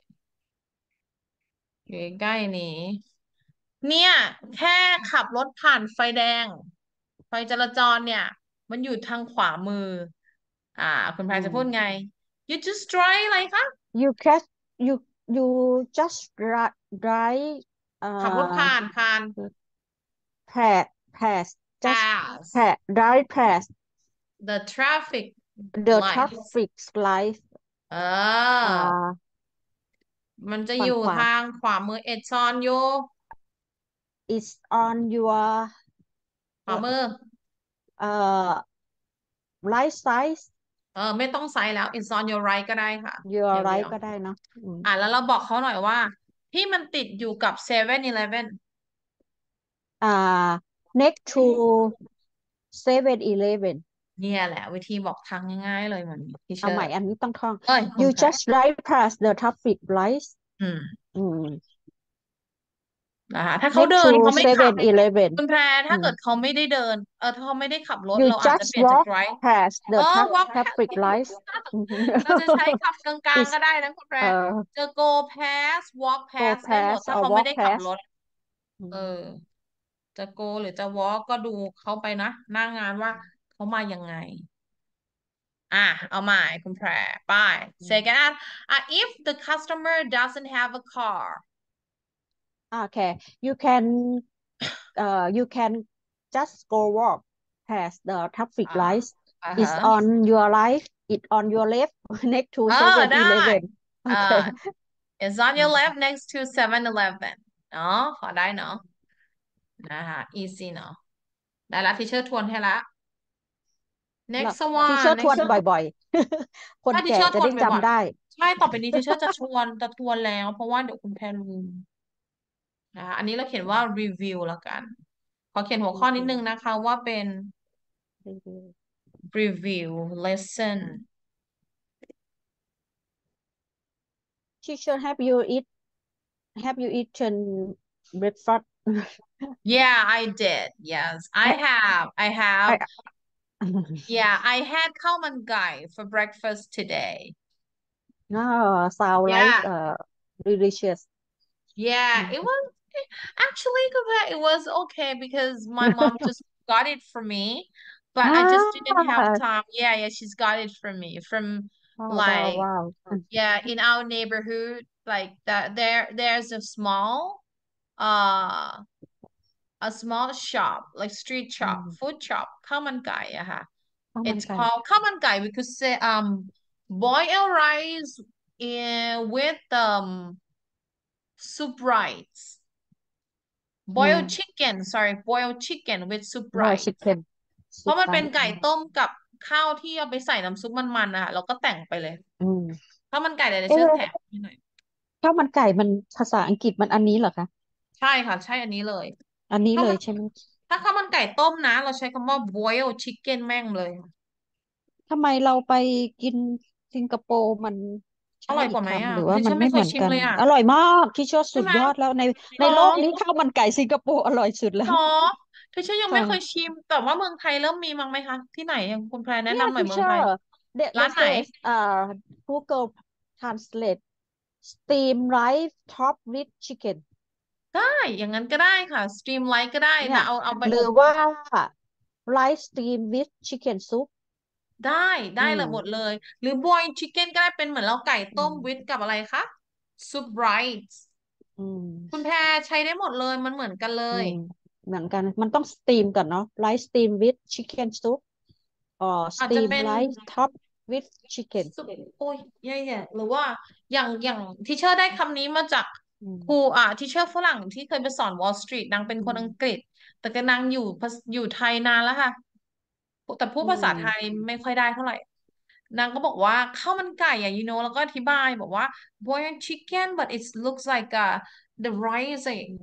อยู่ใกล้ๆนี้เนี่ยแค่ขับรถผ่านไฟแดงไฟจราจรเนี่ยมันอยู่ทางขวามืออ่าคุณแพอืรจะพูดไงม you just try อะไรคะ you catch you you just dri- drive ขับรถผ่า uh นผ่าน pass pass just pass pass drive past the traffic the lights traffic light เอออ่ามันจะอฝั่งขวายู่ทางขวามือเอ็ดซอนอยู่ is on your ขวามือเอ่อ right side เออไม่ต้องไซส์แล้ว it's on your right ก็ได้ค่ะ your ย right าวก็ได้เนาะอืมๆอ่ะแล้วเราบอกเขาหน่อยว่าที่มันติดอยู่กับเซเว่นอีเลฟเว่นอ่า next to เซเว่น eleven เนี่ยแหละวิธีบอกทางง่ายๆเลยเหมือนที่เชเอาอร์ใหม่อันนี้ต้องท่องเอ้ยคุ you ณแพร just drive past the traffic lights อืมอืมนะคะถ้าเขา next เดิน to เขาไม่ขับเซเว่น อีเลฟเว่นคุณแพรอืมถ้าเกิดเขาไม่ได้เดินเออถ้าเขาไม่ได้ขับรถ you เราอาจจะเป just ลี่ยนจาก walk drive past เอ the อ tra- walk past traffic lights อืมเราจะใช้คำกลางๆ is ก็ได้นะคุณแพรเอ่อจะ go past walk go past ได้หมด past ถ้า or เขาไม่ walk ได้ขับร past ถอืเออมจะ go หรือจะ walk ก็ดูเขาไปนะหน้างานว่าเขามายังไงอ่ะเอาใหม่คุณแพรไปอืม second อ่ะอ่ะ if the customer doesn't have a car okay you can uh, you can just go walk past the traffic อ่า lights อ่าฮะ it's on your right it on your left next to เออได้เซเว่นอ่า okay it's on your left next to seven eleven เนาะขอได้เนาะนะคะ easy เนาะได้ละที่เชื่อทวนให้ละแล้ว next ที่เชื่ one อทวน next บ่อยๆคนถ้าที่แก่จะได้เชื่อทวนบ่อยจำได้ๆใช่ต่อไปนี้ที่เชื่อจะทวนจะทวนแล้วเพราะว่าเดี๋ยวคุณแพรลืมนะคะอันนี้เราเขียนว่า review แล้วกันขอเขียนหัวข้อนิดนึงนะคะว่าเป็น review lesson teacher have you eat have you eaten breakfast yeah I did yes I I have I have I yeah I had ข้าวมันไก่ for breakfast today no sound like yeah uh delicious yeah it was actually Kuba, it was okay because my mom just got it for me but I just didn't have ah time yeah yeah she's got it for me from wow wow like wow yeah in our neighborhood like that there there's a small uh a small shop like street อื shop ม food shop ข้าวมันไก่อะค่ะข้าวมัน it's ไก่ called ข้าวมันไก่ because say um boiled rice in with um soup rice อืม boiled chicken sorry boiled chicken with soup boiled rice chicken เพราะมันเป็นซุปไรซ์ไก่ต้มกับข้าวที่เอาไปใส่น้ำซุปมันๆนะคะเราก็แต่งไปเลยอืมข้าวมันไก่เดี๋ยวเอ๊เชื่อแถมะให้หน่อยข้าวมันไก่มันภาษาอังกฤษมันอันนี้เหรอคะใช่ค่ะใช่อันนี้เลยอันนี้ถ้ามันเลยใช่ไหมถ้าข้าวมันไก่ต้มนะเราใช้คำว่า boiled chicken แม่งเลยทำไมเราไปกินสิงคโปร์มันอร่อยใช้อีกกว่าไหมอ่ะคำหรือว่ามันที่ฉันไม่เคยไม่เหมือนกันชิมเลยอ่ะอร่อยมากที่เชื่อสุดใช่ไหมยอดแล้วในหรอในโลกนี้ข้าวมันไก่สิงคโปร์อร่อยสุดแล้วหรอที่ฉันยังไม่เคยค่ะชิมแต่ว่าเมืองไทยเริ่มมีมั้งไหมคะที่ไหนยังคุณแพรแนะเนี่ยนำหน่อยที่เชื่อเมืองไทย they ร้า they นไหน say อ่า Google Translate steam rice top with chicken ได้อย่างนั้นก็ได้ค่ะสตรีมไลท์ก็ได้เนี่ยนะเอาเอาไปหรือบอว่า rice steam with chicken soup ได้ได้อืเลยหมดมเลยหรือบอยชิคเก้นก็ได้เป็นเหมือนเราไก่อืต้มวิทมกับอะไรคะซุปไรซ์อืคุณแพมรใช้ได้หมดเลยมันเหมือนกันเลยอืมเหมือนกันมันต้องสต e มก่อนเนาะ rice steam with chicken soup or อาจจะ steam เป็น rice top with chicken ซุปโอ้ยแย่ๆหรือว่าอย่างอย่างที่เชอร์ได้คำนี้มาจากอืมครูอ่ะที่เชอร์ฝรั่งที่เคยไปสอน Wall Street นางเป็นอืคนอังกมฤษแต่ก็นางอยู่ภาษอยู่ไทยนานแล้วค่ะแต่พูดอืภาษาไทยมไม่ค่อยได้เท่าไหร่ นางก็บอกว่าข้าวมันไก่อ่ะ you know แล้วก็อธิบายบอกว่า boiled chicken but it looks like uh, the rice อืม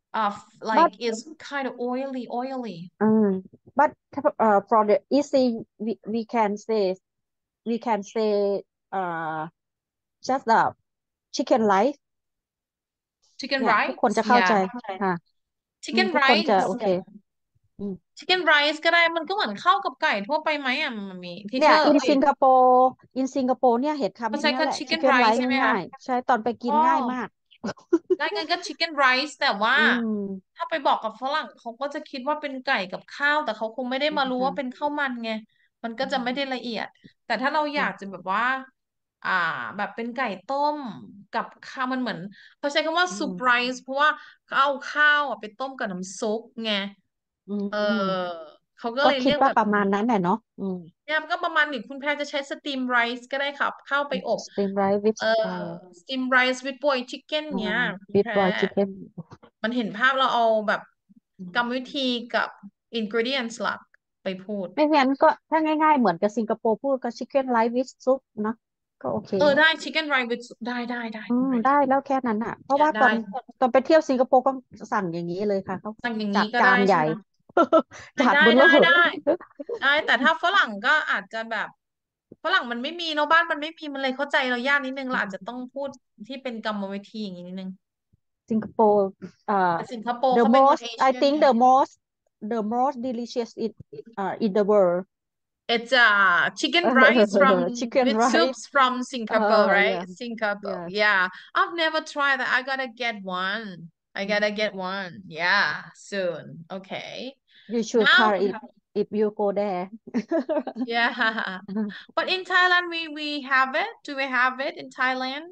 uh but like is kind of oily oily um but uh for the easy we we can say we can say uh just the chicken rice chicken เนี่ยทุกคน rice จะเข้าใจ yeah ค่ะอืม chicken ทุกคนจะ rice โอเคอืม chicken rice ก็ได้มันก็เหมือนข้าวกับไก่ทั่วไปไหมอ่ะมันมีที่เนี่ยเชอร์ in เอ้ย Singapore in Singapore เนี่ยเห็นเขาคำใช้คำเนี้ยแหละ chicken chicken rice rice ใช่ไหมคะง่ายๆใช่ตอนไปกิอ๋อนง่ายมากได้งั้นก็ chicken rice แต่ว่าอืมถ้าไปบอกกับฝรั่งเขาก็จะคิดว่าเป็นไก่กับข้าวแต่เขาคงไม่ได้มารู้ว่าเป็นค่ะข้าวมันไงมันก็อืจะไม่ได้มละเอียดแต่ถ้าเราอยากจะค่ะแบบว่าอ่าแบบเป็นไก่ต้มกับข้าวมันเหมือนเขาใช้คำว่าอื soup ม rice เพราะว่าเขาเอาข้าวอ่ะไปต้มกับน้ำซุปไงอืเออมเขาก็ก็เลยเรียกคิดว่าแบบนี้ประมาณนั้นแหละเนาะอืมเนี่ยมันก็ประมาณหนึ่งคุณแพรจะใช้สตีมไรซ์ก็ได้ครับเข้าไปอบ steam rice with เออเอ่อสตีมไรซ์วิดบอยชิคเก้นเอ่อเนี้ยคุณ with แพร boiled chicken มันเห็นภาพเราเอาแบบอืกรรมวิมธีกับ ingredients หลักไปพูดไม่งั้นก็ถ้าง่ายๆเหมือนกับสิงคโปร์พูดก็ chicken rice with soup เนอะก็โอเคเออได้ chicken rice with ได้ได้ได้อืคุณแพรมได้แล้วแค่นั้นอ่ะเพราะเนี่ยได้ว่าตอนตอนไปเที่ยวสิงคโปร์ก็สั่งอย่างนี้เลยค่ะเขาสั่งอย่างจัดนี้ก็จานใหญ่ได้ใช่ไหมจานได้ได้เบ้อเร่อได้ได้ได้แต่ถ้าฝรั่งก็อาจจะแบบฝรั่งมันไม่มีเนอะบ้านมันไม่มีมันเลยเข้าใจเรายากนิดนึงเราอาจจะต้องพูดที่เป็นกรรมวิธีอย่างนี้นิดนึงสิงคโปร์เอ่อแต่สิงคโปร์ the เขาเป็นคน most เอ I เชียน think ไง the most the most delicious in เอ่อ in the world It's uh chicken rice from chicken with rice soups from Singapore, uh right? yeah Singapore. yes Yeah. I've never tried that. I gotta get one. I gotta get one. Yeah, soon. Okay. you should Now, try it if you go there yeah. But in Thailand, we we have it. Do we have it in Thailand?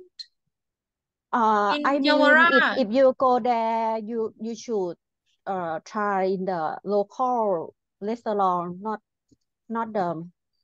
uh I In mean if Yaowarat. if you go there you you should uh try in the local restaurant not not the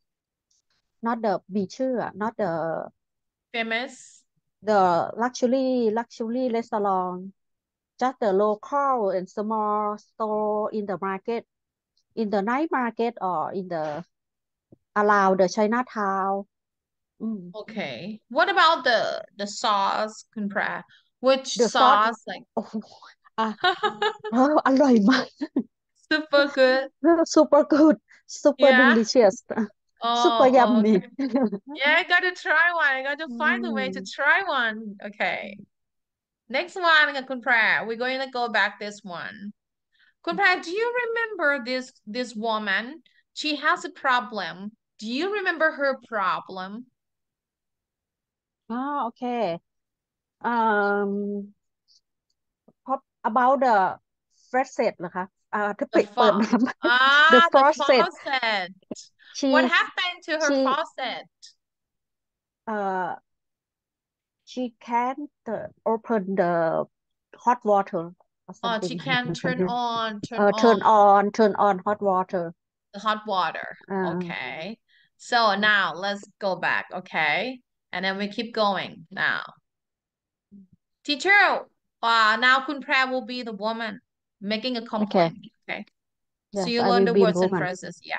not the มีชื่ออะ not the Famous. the luxury luxury restaurant just the local and small store in the market in the night market or in the around the Chinatown อืม Okay. What about the the sauce, Kunpra? Which the sauce sauce? Like โอ้โหอ่ะเอออร่อยมาก super good. super good super Yeah. delicious super Oh, oh, yummy okay. Yeah, I got to try one. I got to อื find a way to ม try one. Okay. Next one, Kun Pra. We're going to go back this one. Kun Pra, do you remember this this woman? She has a problem. Do you remember her problem? อ๋อโอเค um เพราะ about the faucet เหรอคะอ่าถ้า The ปิดเปิด fa น้ำ the ah, the faucet faucet. What she happened to her she faucet? uh she can't uh, open the hot water or Oh, she something can turn on, turn uh, on turn on turn on hot water the hot water. uh, Okay. So now let's go back. Okay. And then we keep going now. Teacher, uh, now Kun Pra will be the woman making a okay complaint. Okay. So yes you I learn will the be words and woman phrases. Yeah.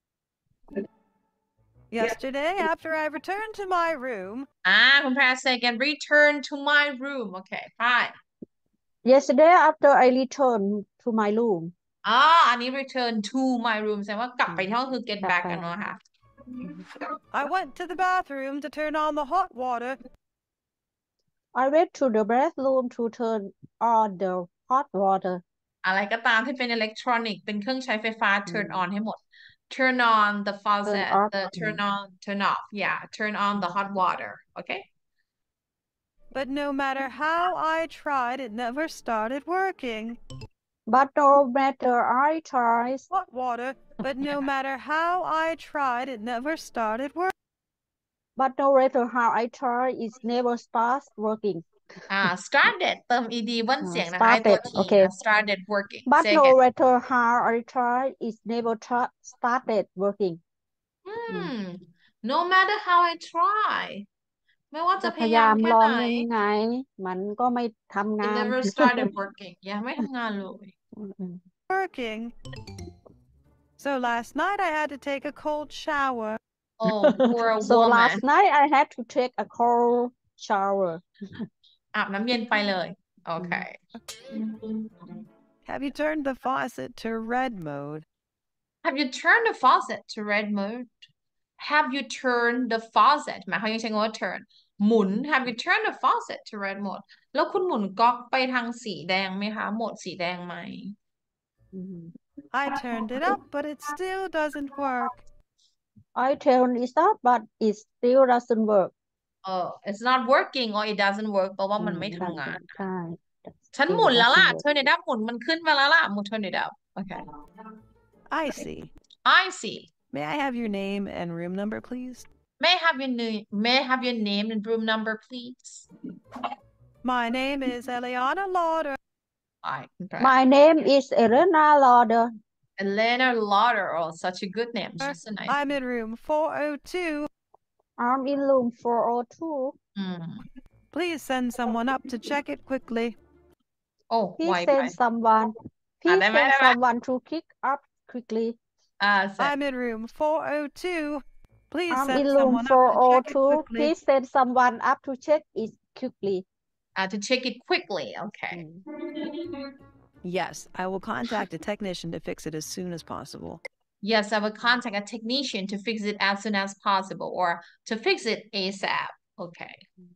Yesterday, after I returned to my room, Ah, Kun Pra say again, return to my room. Okay. Hi. yesterday after I returned to my room อ่าอันนี้ return to my room แสดงว่ากลับอืไปมที่ห้องคือ get กลับ back ไปกันเนาะค่ะอืม I went to the bathroom to turn on the hot water. I went to the bathroom to turn on the hot water อะไรก็ตามที่เป็นอิเล็กทรอนิกส์เป็นเครื่องใช้ไฟฟ้าอื turn ม on ให้หมด turn on the turn faucet off the อื turn ม on turn off yeah turn on the hot water okay But no matter how I tried, it never started working. but no matter I tried Hot water, but no matter how I tried, it never started working. but no matter how I try it never starts working อ่า started เติม ed เบิ้ลอ่าเสียงนะคะไอตัว started t โอเคอ่ะ started working but say no again matter how I try it never tra- started working อืม hmm no matter how I try ไม่ว่าจะพยายาจะพยายามมแค่ไหนลองยังไงมันก็ไม่ทำ it งาน never started working ยังไม่ทำงานเลยอืม Working. So last night I had to take a cold shower. oh poor so woman last night I had to take a cold shower อาบน้ำเย็นไปเลยโออืเคม Have you turned the faucet to red mode? Have you turned the faucet to red mode Have you turned the faucet หมายเขายังใช้คำว่า turn หมุน Have you turned the faucet to red mode แล้วคุณหมุนก๊อกไปทางสีแดงไหมคะโหมดสีแดงไหม I turned it up, but it still doesn't work. I turned it up but it still doesn't work เออ it's not working or it doesn't work แปลว่ามันไม่ทำงานใช่ฉันหมุนแล้วล่ะ turn it up หมุนมันขึ้นมาแล้วล่ะหมุน turn it up okay I see. I see May I have your name and room number, please? May I have your name May I have your name and room number please My name is Eliana Lauder. I My name is Elena Lauder Elena Lauder oh such a good name she's so nice I'm in room four oh two. I'm in room four oh two mm. Please send someone up to check it quickly. oh Please why send someone Please ได้ไหม send ได้ไหม someone to pick up quickly อ่า so- I'm in room four oh two. Please I'm send in room someone up four to oh check it two quickly. Please send someone up to check it quickly uh, to check it quickly okay Yes, I will contact a technician to fix it as soon as possible. yes I will contact a technician to fix it as soon as possible or to fix it ASAP okay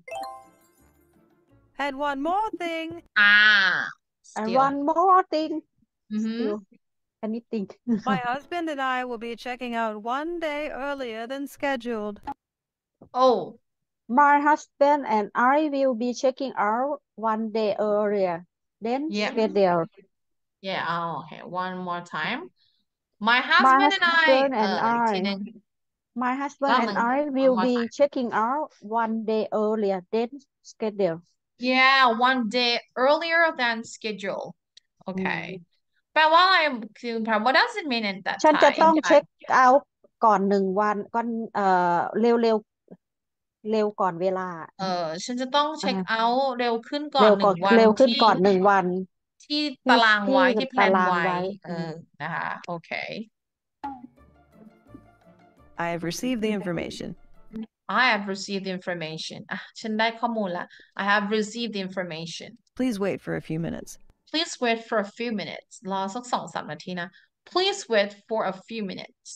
And one more thing. ah And still one more thing Mhm. Still anything My husband and I will be checking out one day earlier than scheduled. oh My husband and I will be checking out one day earlier than Yeah. scheduled yeah oh, okay one more time my husband and I husband and เอออีกที I หนึ่ง My husband One and more- I will one more be time. checking out one day earlier than scheduled yeah one day earlier than schedule okay แปลว่าอะไรคือแปล what does it mean in that ฉันจะ Thai ต้อง in Thai? เช็คเอาท์ก่อนหนึ่งวันก่อนเอ่อเร็วเร็วเร็วก่อนเวลาเออฉันจะต้องเช็คอ่าเอาท์เร็วขึ้นก่อนเร็วหก่นึ่อนงวันเร็วขึ้นที่ก่อนหนึ่งวันที่ที่ตารางไว้ที่ที่แพลนตารางไว้ไว้เออนะคะโอเค I have received the information. I have received the information อ่ะฉันได้ข้อมูลละ I have received the information Please wait for a few minutes. please wait for a few minutes รอสักสองสามนาทีนะ please wait for a few minutes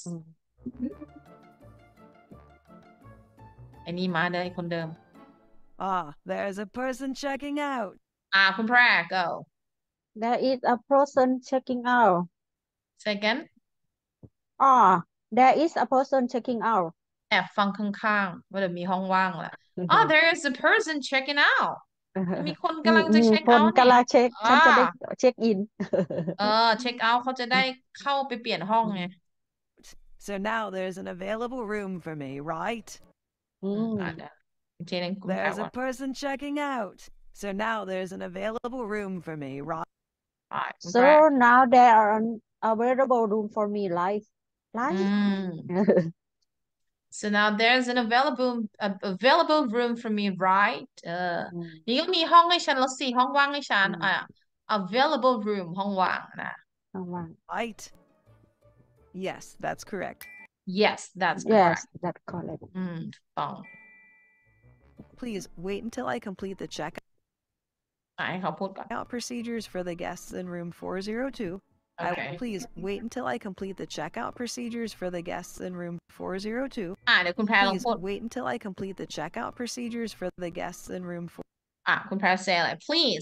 ไอ้นี่มาได้คนเดิม Ah, there's a person checking out. อ่าคุณแพร go There is a person checking out second Ah there is a person checking out แอบฟังข้างๆว่าเดี๋ยวมีห้องว่างละ oh there is a person checking out มีคนกำลังจะมีเช็คคนเอาท์กำลังเช็ค ฉันจะได้อ่าเช็คอินเออเช็คเอาท์เขาจะได้เข้าไปเปลี่ยนห้องไง So now there's an available room for me, right? อืมอ่ะเดี๋ยวอีกทีหนึงคุณแพร There's ว่า a person checking out. So now there's an available room for me, right? อ่ะคุณแพร So now there are an available room for me live ไลอืฟ์ม so now there's an available a available room for me right เออนี่ก็มีห้องให้ฉันแล้วสิห้องว่างให้ฉันอ่ะ available room ห้องว่างนะ Right. Yes, that's correct. yes that's Yes correct that's correct อืมถูกต้อง Please wait until I complete the checkout อ่ะให้เขาพูดก่อน procedures for the guests in room four oh two. I Okay. will please wait until I complete the checkout procedures for the guests in room four oh two. อ่ะเดี๋ยวคุณแพรลอง Please พูด wait until I complete the checkout procedures for the guests in room four. อ่ะคุณแพร say อะไร please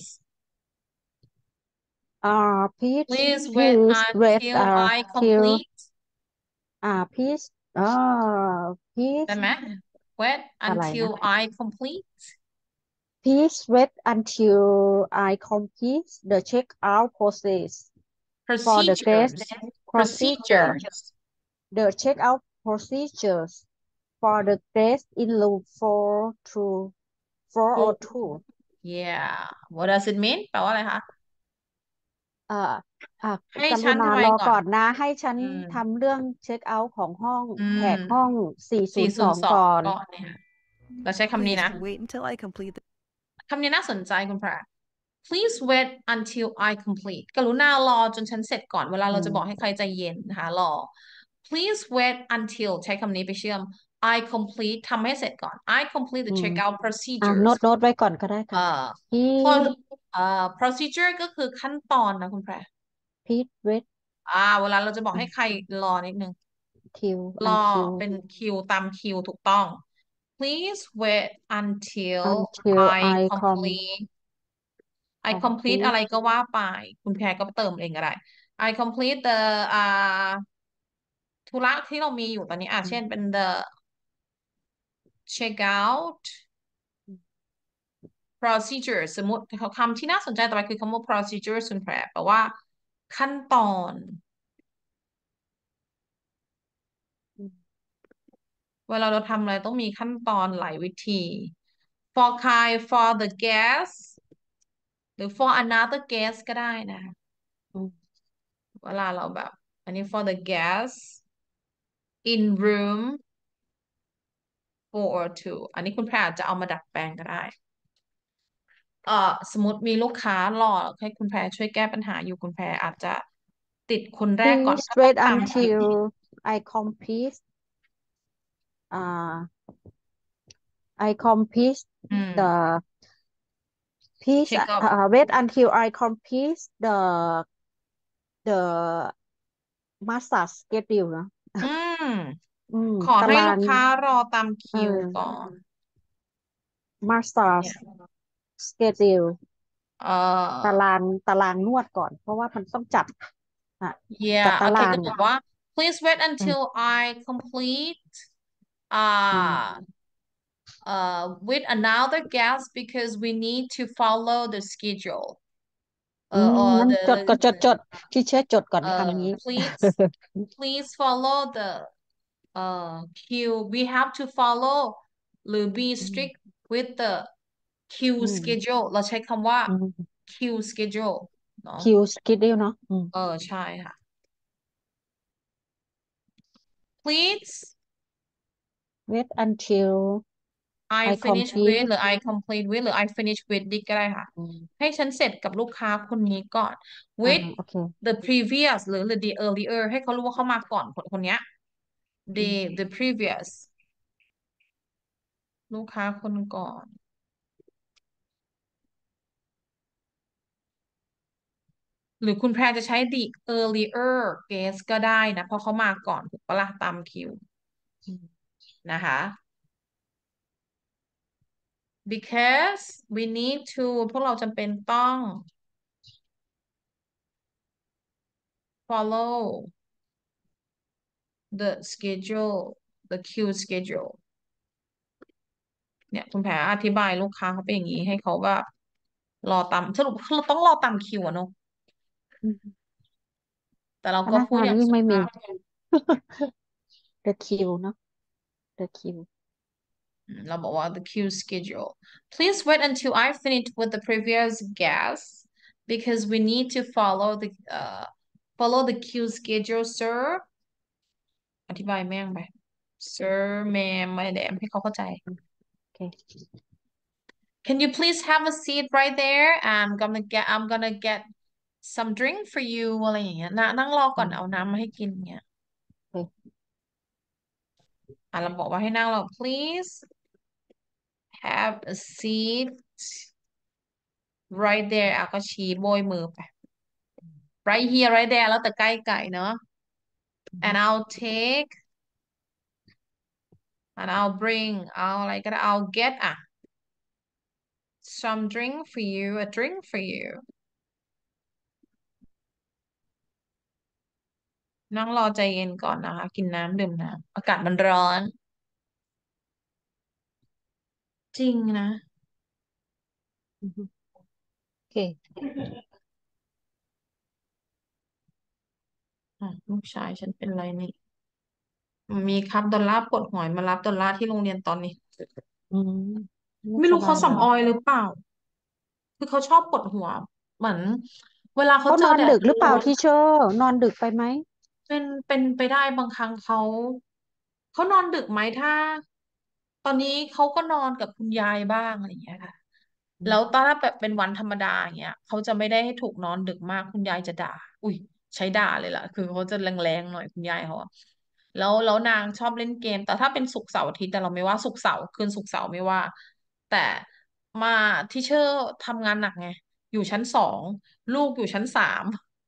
uh please please wait please wait until uh, I till complete uh please uh please ได้ไหม wait อะไรนะ until I complete please wait until I complete the checkout process for the procedures guest procedure procedures the checkout procedures for the guest in room four to four oh two yeah what does it mean แปลว่าอะไรคะเอ่ออ่ะให้กฉัรุนณาทำไมรอก่อนก่อนนะ ให้ฉันอืมทำเรื่องเช็คเอาท์ของห้องอืมแขกห้องสี่ศูสี่นย์ศูสนองย์สองก่อนก่อนเนี่ยเราใช้คำนี้ Please นะ wait until I complete the คำนี้น่าสนใจคุณแพร please wait until I complete กรุณารอจนฉันเสร็จก่อนเวลาเราจะบอกให้ใครใจเย็นนะคะรอ please wait until ใช้คำนี้ไปเชื่อม I complete ทำให้เสร็จก่อน I complete the อืม checkout อ่ะ procedures โน้ตโน้ตไว้ก่อนก็ได้เอ่ค่ะอที่พอเอ่อ procedure ก็คือขั้นตอนนะคุณแพร please wait อ่าเวลาเราจะบอกให้ใครรอนิดนึง till รอ until เป็นคิวตามคิวถูกต้อง please wait until until I I come complete I complete อะ complete ไรก็ว่าไปคุณแพรก็เติมเองก็ได้ I complete the อ่าธุระที่เรามีอยู่ตอนนี้อ่ะเช่นเป็น the check out procedure สมมติคำที่น่าสนใจต่อไปคือคำว่า procedure คุณแพรแปลว่าขั้นตอน เวลาเราทำอะไรต้องมีขั้นตอนหลายวิธี for kind for the guest หรือ for another guest ก็ได้นะอืมเวลาเราแบบ อันนี้ for the guest in room four or two อันนี้คุณแพรอาจจะเอามาดัดแปลงก็ได้เอ่อสมมติมีลูกค้ารอให้คุณแพรช่วยแก้ปัญหาอยู่คุณแพรอาจจะติดคนแรกก่อน please ก็ต้อง wait ตาม until I complete อ่า I complete อืม the please check up uh, wait until I complete the the massage schedule นะอืมอืมขอให้ตารางลูกค้ารอตามเออคิวก่อน massage เนี่ย schedule เอ่ตารางอตารางนวดก่อน เพราะว่ามันต้องจัดอ่ะจัด yeah โอเคตารางก็บอกว่า please wait อืม until I complete อืม uh uh with another guest because we need to follow the schedule เออือเออมงั้น the จดก็จดจดที่เชื่อจดก่อนเอ่อคำนี้ please please follow the เอ่อ queue we have to follow หรือ be อืม strict with the queue อืม schedule เราใช้คำว่าอืม queue schedule เนาะคิวสเกดิลเนาะอืมเออใช่ค่ะ please wait until I I finish with complete หรือ I complete with หรือ I finish with ดิก็ได้ค่ะอืมให้ฉันเสร็จกับลูกค้าคนนี้ก่อนอ่า with โอเค the previous หรือหรือ the earlier ให้เขารู้ว่าเขามาก่อนคนคนเนี้ยอื the ม the previous ลูกค้าคนก่อน หรือคุณแพรจะใช้ the earlier guest ก็ได้นะ เพราะเขามาก่อนถูกปะล่ะตามคิวอืมนะคะ because we need to พวกเราจำเป็นต้อง follow the schedule the queue schedule เนี่ยคุณแพรอธิบายลูกค้าเขาเป็นอย่างนี้ให้เขาแบบรอตามสรุปคือเราต้องรอตามคิวอะเนาะอืมแต่เราพนักงานก็พูดอย่างยิ่งไม่มีสุภาพ the queue เนาะ the queue อืมเราบอกว่า the queue schedule please wait until I finish with the previous guest because we need to follow the uh follow the queue schedule sir อธิบายแม่งไป sir ma'am ไม่แดมให้เขาเข้าใจโอเค can you please have a seat right there I'm gonna get I'm gonna get some drink for you อะไรอย่างเงี้ยนะนั่งรอก่อือนมเอาน้ำมาให้กินเงี้ยโอเคอ่ะเราบอกว่าให้นั่งรอ please have a seat right there อ่ะก็ชี้โบยมือไป right here right there แล้วแต่ใกล้ไก่เนาะอื and ม I'll take and I'll bring เอาอะไรก็ได้ I'll get อ่ะ some drink for you a drink for you นั่งรอใจเย็นก่อนนะคะกินน้ำดื่มน้ำอากาศมันร้อนจริงนะอืมโอเคอ่ะลูกชายฉันเป็นไรนี่มีครับดอลลาร์ปวดหัวมารับดอลลาร์ที่โรงเรียนตอนนี้อืมไม่ไม่รู้สบายเหรอเขาสำออยหรือเปล่าคือเขาชอบปวดหัวเหมือนเวลาเขาเขานอนเจอแดดดึกหรือเปล่าร้อนที่เชอร์นอนดึกไปไหมเป็นเป็นไปได้บางครั้งเขาเขานอนดึกไหมถ้าตอนนี้เขาก็นอนกับคุณยายบ้างอะไรอย่างเงี้ยค่ะอืมแล้วตอนถ้าแบบเป็นวันธรรมดาอย่างเงี้ยเขาจะไม่ได้ให้ถูกนอนดึกมากคุณยายจะด่าอุ้ยใช้ด่าเลยล่ะคือเขาจะแรงๆหน่อยคุณยายเขาอะแล้วแล้วนางชอบเล่นเกมแต่ถ้าเป็นศุกร์เสาร์อาทิตย์แต่เราไม่ว่าศุกร์เสาร์คืนศุกร์เสาร์ไม่ว่าแต่มาที่เชอร์ทำงานหนักไงอยู่ชั้นสองลูกอยู่ชั้นสาม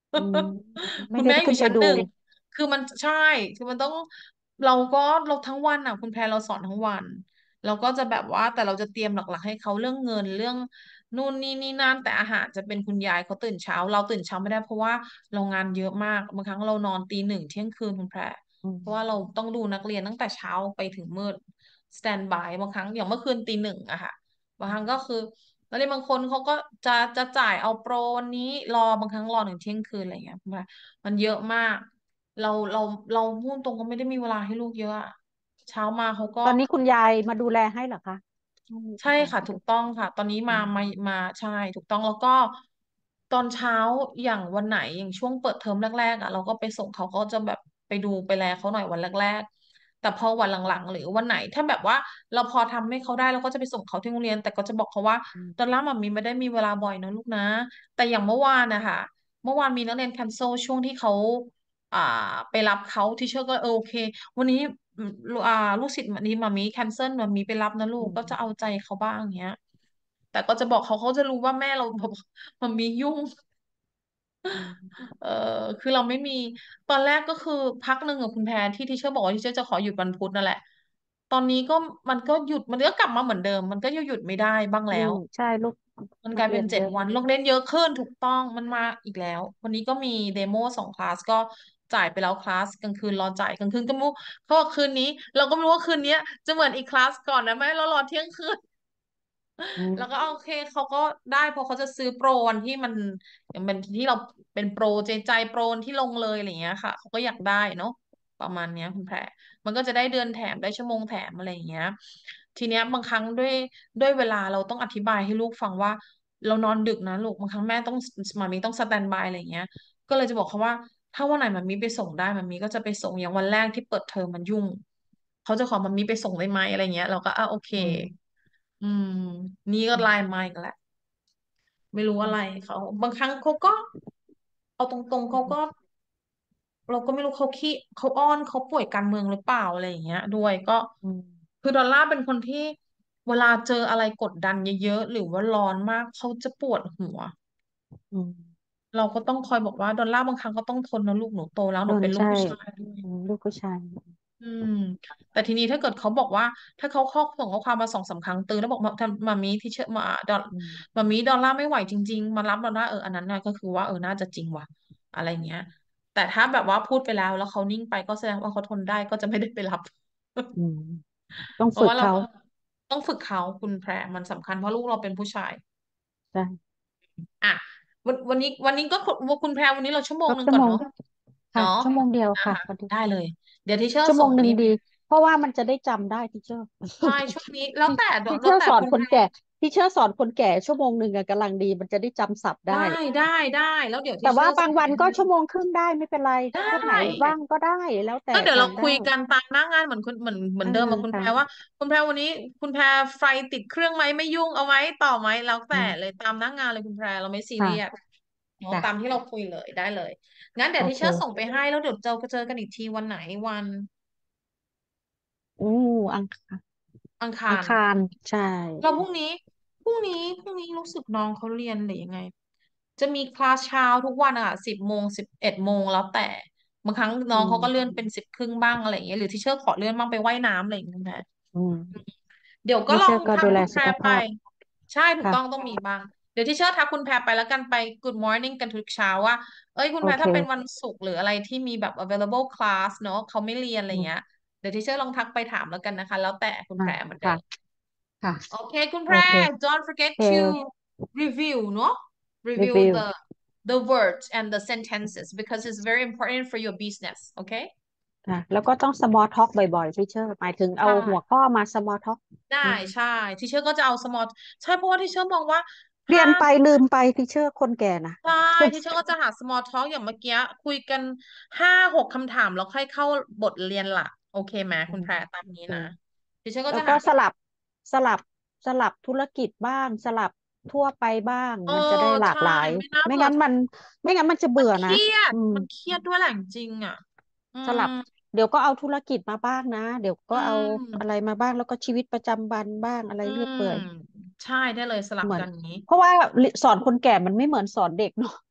อืม ไม่ได้คุณแม่อขึ้นไปดูยู่ชั้นหนึ่งคือมันใช่คือมันต้องเราก็เราทั้งวันอ่ะคุณแพรเราสอนทั้งวันเราก็จะแบบว่าแต่เราจะเตรียมหลักๆให้เขาเรื่องเงินเรื่องนู่นนี่นี่นั่นแต่อาหารจะเป็นคุณยายเขาตื่นเช้าเราตื่นเช้าไม่ได้เพราะว่าเรางานเยอะมากบางครั้งเรานอนตีหนึ่งเที่ยงคืนคุณแพรอืมเพราะว่าเราต้องดูนักเรียนตั้งแต่เช้าไปถึงมืดสแตนบายบางครั้งอย่างเมื่อคืนตีหนึ่งอะค่ะบางครั้งก็คือนักเรียนบางคนเขาก็จะจะจ่ายเอาโปรวันนี้รอบางครั้งรอถึงเที่ยงคืนอะไรอย่างเงี้ยคุณแพร มันเยอะมาก เราเราเราพูดตรงก็ไม่ได้มีเวลาให้ลูกเยอะอะเช้ามาเขาก็ตอนนี้คุณยายมาดูแลให้เหรอคะอืมคุใช่ณยายค่ะมาดูถูกต้องค่ะตอนนี้อืมามามมาใช่ถูกต้องแล้วก็ตอนเช้าอย่างวันไหนอย่างช่วงเปิดเทอมแรกๆอ่ะเราก็ไปส่งเขาก็จะแบบไปดูไปแลเขาหน่อยวันแรกๆแต่พอวันหลังๆหรือวันไหนถ้าแบบว่าเราพอทำให้เขาได้เราก็จะไปส่งเขาที่โรงเรียนแต่ก็จะบอกเขาว่าอืมตอนแรกมัมมี่ไม่ได้มีเวลาบ่อยนะลูกนะแต่อย่างเมื่อวานนะคะเมื่อวานมีนักเรียนแคนเซิลช่วงที่เขาอ่าไปรับเขาที่เชื่อก็เออโอเค วันนี้อืมลูอ่าลูกศิษย์วันนี้มามีแคนเซิลมามีไปรับนะลูกอืมก็จะเอาใจเขาบ้างอย่างเงี้ยแต่ก็จะบอกเขาเขาจะรู้ว่าแม่เราแบบมามียุ่งอืมเออคือเราไม่มีตอนแรกก็คือพักหนึ่งกับคุณแพรที่ทีเชอร์บอกว่าทีเชอร์จะขอหยุดวันพุธนั่นแหละตอนนี้ก็มันก็หยุดมันก็กลับมาเหมือนเดิมมันก็หยุดไม่ได้บ้างอืมแล้วใช่ลูกมันกนักลายเป็นเจ็ดเรียนเยอะวันลงเล่นเยอะขึ้นถูกต้องมันมาอีกแล้ววันนี้ก็มีเดโมสองคลาสก็จ่ายไปแล้วคลาสกลางคืนรอจ่ายกลางคืนก็ไม่รู้เขาบอกคืนนี้เราก็ไม่รู้ว่าคืนนี้จะเหมือนอีกคลาสก่อนนะไหมเรารอเที่ยงคืนอืมแล้วก็โอเคเขาก็ได้เพราะเขาจะซื้อโปรวันที่มันอย่างเป็นที่เราเป็นโปรใจใจโปรที่ลงเลยอะไรอย่างเงี้ยค่ะเขาก็อยากได้เนาะประมาณเนี้ยคุณแพรมันก็จะได้เดือนแถมได้ชั่วโมงแถมอะไรอย่างเงี้ยทีเนี้ยบางครั้งด้วยด้วยเวลาเราต้องอธิบายให้ลูกฟังว่าเรานอนดึกนะลูกบางครั้งแม่ต้องมามีต้องสแตนบายอะไรอย่างเงี้ยก็เลยจะบอกเขาว่าถ้าวันไหนมันมีไปส่งได้มันมีก็จะไปส่งอย่างวันแรกที่เปิดเทอมมันยุ่งเขาจะขอมันมีไปส่งได้ไหมอะไรเงี้ยเราก็อ่ะโอเคอืมอืมนี่ก็อืมไลน์มาอีกแล้วไม่รู้อะไรอืมเขาบางครั้งเขาก็เอาตรงๆอืเขาก็มเราก็ไม่รู้เขาขี้เขาอ้อนเขาป่วยการเมืองหรือเปล่าอะไรอย่างเงี้ยด้วยก็อืมคือดอลล่าร์เป็นคนที่เวลาเจออะไรกดดันเยอะๆหรือว่าร้อนมากเขาจะปวดหัวอืมเราก็ต้องคอยบอกว่าดอลล่าร์บางครั้งก็ต้องทนนะลูกหนูโตแล้วหนูเป็นลูกนนใช่ผู้ชายด้วยอืมลูกผู้ชายอืมแต่ทีนี้ถ้าเกิดเขาบอกว่าถ้าเขาข้อส่งข้อความมาสองสามครั้งเตือนแล้วบอกมาทำมามีที่เชื่อมาดอลอืมมามีดอลลาร์ไม่ไหวจริงๆมารับดอลลาร์เอออันนั้นน่ะก็คือว่าเออน่าจะจริงว่ะอะไรเงี้ยแต่ถ้าแบบว่าพูดไปแล้วแล้วเขานิ่งไปก็แสดงว่าเขาทนได้ก็จะไม่ได้ไปรับอืมต้องเพราะฝึกเขาว่าเราก็ต้องฝึกเขาคุณแพรมันสำคัญเพราะลูกเราเป็นผู้ชายใช่อ่ะวันวันนี้วันนี้ก็คุณคุณแพรวันนี้เราชั่วโมคงรบชั่วโมงหนึ่งก่อนเนาะค่ะเนาะชั่วโมงเดียวอ่ะค่ะพอดีได้เลยเดี๋ยวที่เชอร์ชั่วโมส่งนี้งหนึ่งดีเพราะว่ามันจะได้จำได้ทีเชอร์ใช่ช่วงนี้แล้วแต่ทีแล้วเชอร์สอนแต่คุณแพรคนแก่ทีเชอร์สอนคนแก่ชั่วโมงหนึ่งอะกำลังดีมันจะได้จำศัพท์ได้ได้ได้ได้แล้วเดี๋ยวที่แต่ว่าเชอร์ส่งบางวันก็ไปให้ชั่วโมงครึ่งได้ไม่เป็นไรได้ช่วงไหนว่างก็ได้แล้วแต่ก็เดี๋ยวเราทางได้คุยกันตามหน้างานเหมือนคุณเหมือนเหมืเอออนเดิมกับคุณแพค่ะรว่าคุณแพรวันนี้คุณแพรไฟติดเครื่องไหมไม่ยุ่งเอาไหมต่อไหมแล้วแต่อืเลยมตามหน้างานเลยคุณแพรเราไม่ซีเรียสค่ะเนาะจ้ะตามที่เราคุยเลยได้เลยงั้นเดี๋ยโอเควที่เชอร์ส่งไปให้แล้วเดี๋ยวเจอเจอกันอีกทีวันไหนวันอู้อังคารอังคารอังคารใช่เราพรุ่งนี้พรุ่งนี้พรุ่งนี้รู้สึกน้องเขาเรียนหรือยังไงจะมีคลาสเช้าทุกวันอะสิบโมงสิบเอ็ดโมงแล้วแต่บางครั้งน้อืองเขาก็เลื่อนมเป็นสิบครึ่งบ้างอะไรอย่างเงี้ยหรือที่เชอร์ขอเลื่อนบ้างไปว่ายน้ำอะไรอย่างเงี้ยนะอืมเดี๋ยวก็ดิลองเชอร์ก็ดูทักคุณแพรแลสุขไปภาพใช่ถูกต้องต้ค่ะองมีบ้างเดี๋ยวที่เชอร์ทักคุณแพรไปแล้วกันไป Good morning กันทุกเช้าว่าเอ้ยคุณโอเคแพรถ้าเป็นวันศุกร์หรืออะไรที่มีแบบ available class เนอะเขาไม่เรียนอะไรอืมเงี้ยเดี๋ยวที่เชอร์ลองทักไปถามแล้วกันนะคะแล้วแต่คุณอ่าแพรเหมือนเดิค่ะมค่ะโอเคคุณแพรโอเค don't forget โอเค to review เนอะรี review วิว the the words and the sentences because it's very important for your business โอเคค่ะแล้วก็ต้อง small talk บ่อยๆพี่เชอร์หมายถึงเอาใช่หัวข้อมา small talk ได้อืมใช่ที่เชื่อก็จะเอา small ใช่เพราะว่าที่เชื่อมองว่าถ้าเรียนไปลืมไปพี่เชอร์คนแก่นะใช่ที่เชื่อก็จะหา small talk อย่างเมื่อกี้คุยกันห้าหกคำถามแล้วค่อยเข้าบทเรียนหลักโอเคไหมอืมคุณแพรตามโอเคนี้นะที่เชื่อก็แล้วจะหาแบบก็สลับสลับสลับธุรกิจบ้างสลับทั่วไปบ้างเออมันจะได้หลากใช่หลายไม่น่าเบื่อไม่งั้นมันไม่งั้นมันจะมันเบื่อนะเครียดอืมมันเครียดด้วยแหละจริงๆอ่ะอืมสลับเดี๋ยวก็เอาธุรกิจมาบ้างนะเดี๋ยวก็อืเอาอะไรมมาบ้างแล้วก็ชีวิตประจำวันบ้างอะไรอืเรื่อยมเปื่อยใช่ได้เลยสลับเหมือนกันอย่างนี้เพราะว่าสอนคนแก่มันไม่เหมือนสอนเด็กเนาะ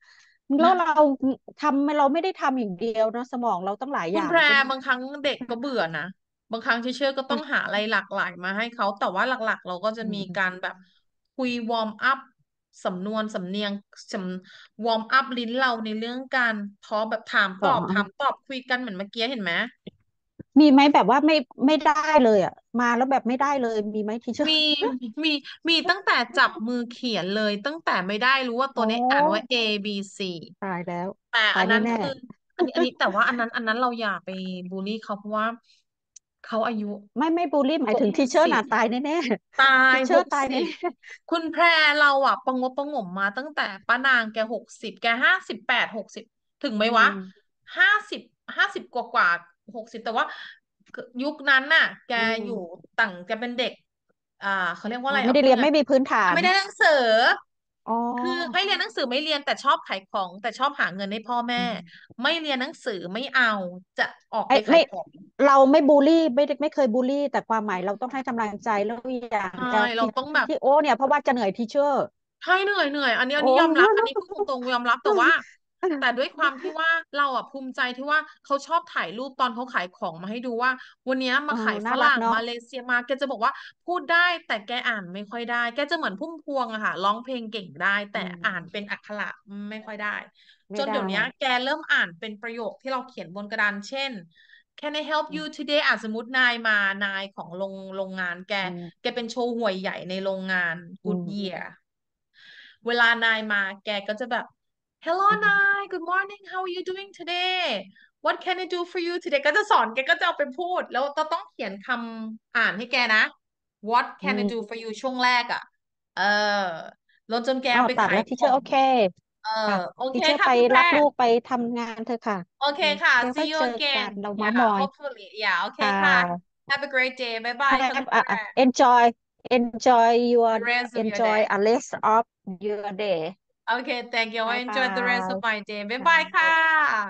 แล้วเราทำเราไม่ได้ทำอย่างเดียวนะสมองเราตั้งหลายอย่างคุณแพรก็บางครั้งเด็กก็เบื่อนะบางครั้งเชอร์ก็ต้องหาอะไรหลากหลายมาให้เขาแต่ว่าหลักๆเราก็จะอืมีการมแบบคุยวอร์มอัพสำนวนสำเนียงสำวอร์มอัพลิ้นเราในเรื่องการทอแบบถามตอ๋ออบถามตอบคุยกันเหมือนเมื่อกี้เห็นไหมมีไหมแบบว่าไม่ไม่ได้เลยอ่ะมาแล้วแบบไม่ได้เลยมีไหมทีเชอร์มีมีมีตั้งแต่จับมือเขียนเลยตั้งแต่ไม่ได้รู้ว่าโอ้ตัวนี้อ่านว่า A B C ตายแล้วแต่ตายแน่อันนั้นคืออันนี้อันนี้แต่ว่าอันนั้นอันนั้นเราอย่าไปบูลลี่เขาเพราะว่าเขาอายุๆไม่ไม่บูลลี่หมายหกถึงทีเชอร์สิบน่ะตายแน่ตาๆทียเชอร์ตายแน่หกสิบคุณแพรเราอะประงบประหงมมาตั้งแต่ป้านางแกหกสิบแกห้าสิบแปดหกสิบถึงไหๆอืมวะมห้าสิบห้าสิบกว่ากว่าหกสิบแต่ว่ายุคนั้นน่ะแกอือยู่มต่างแกเป็นเด็กอ่าเขาเรียกว่าอ๋อะไรอไม่ได้เรียนเอาพูดไงไม่มีพื้นฐานไม่ได้หนังสืออ๋อคือไม่เรียนหนังสือไม่เรียนแต่ชอบขายของแต่ชอบหาเงินให้พ่อแม่อืมไม่เรียนหนังสือไม่เอาจะออกไปไอ้ไม่ขายของเราไม่บูลลี่ไม่ได้ไม่เคยบูลลี่แต่ความหมายเราต้องให้กำลังใจแล้วอย่างใช่จะเราที่ต้องแบบที่โอ้เนี่ยเพราะว่าจะเหนื่อยทีเชอร์ใช่เหนื่อยเหนื่อยอันนี้อันโอ้นี้ยอมรับอันนี้พูดตรงๆยอมรับแต่ว่าแต่ด้วยความที่ว่าเราอ่ะภูมิใจที่ว่าเขาชอบถ่ายรูปตอนเขาขายของมาให้ดูว่าวันเนี้ยเออมาขายฝน่ารักเนาะรั่งมาเลเซียมาแกจะบอกว่าพูดได้แต่แกอ่านไม่ค่อยได้แกจะเหมือนพุ่มพวงอะค่ะร้องเพลงเก่งได้แต่อือ่านเป็นมอักขระไม่ค่อยได้ จไม่ได้นเดี๋ยวนี้แกเริ่มอ่านเป็นประโยคที่เราเขียนบนกระดานเช่น Can I help อื you ม today อ่ะสมมตินายมานายของโรงโรงงานแกอืมแกเป็นโชว์ห่วยใหญ่ในโรงงานอืม Goodyear เวลานายมาแกก็จะแบบ Hello อืมนาย Good morning how are you doing today What can I do for you today ก็จะสอนแกก็จะเอาไปพูดแล้วจะต้องเขียนคำอ่านให้แกนะ What อื can I do ม for you ช่วงแรกอ่ะเออแล้วจนแกอ๋อเอาไปขายตัดแล้วทีของเชอร์โอเคเออค่ะโอเคทีเชอร์ไปค่ะคุณแพรรับลูกไปทำงานเถอะค่ะโอเคอืมค่ะเดี๋ยวค่ see อย you เจอกั again นเราเม้า yeah ท์มอย hopefully yeah โอเคค่ค่ะะ have a great day บ๊ายบายค่ะคุ have ณแพ uh, ร uh, enjoy enjoy the your rest of your enjoy day a rest of your day โอเค thank you บาย I บา enjoy the rest ย of my day บ๊ายค่บายค่ะะ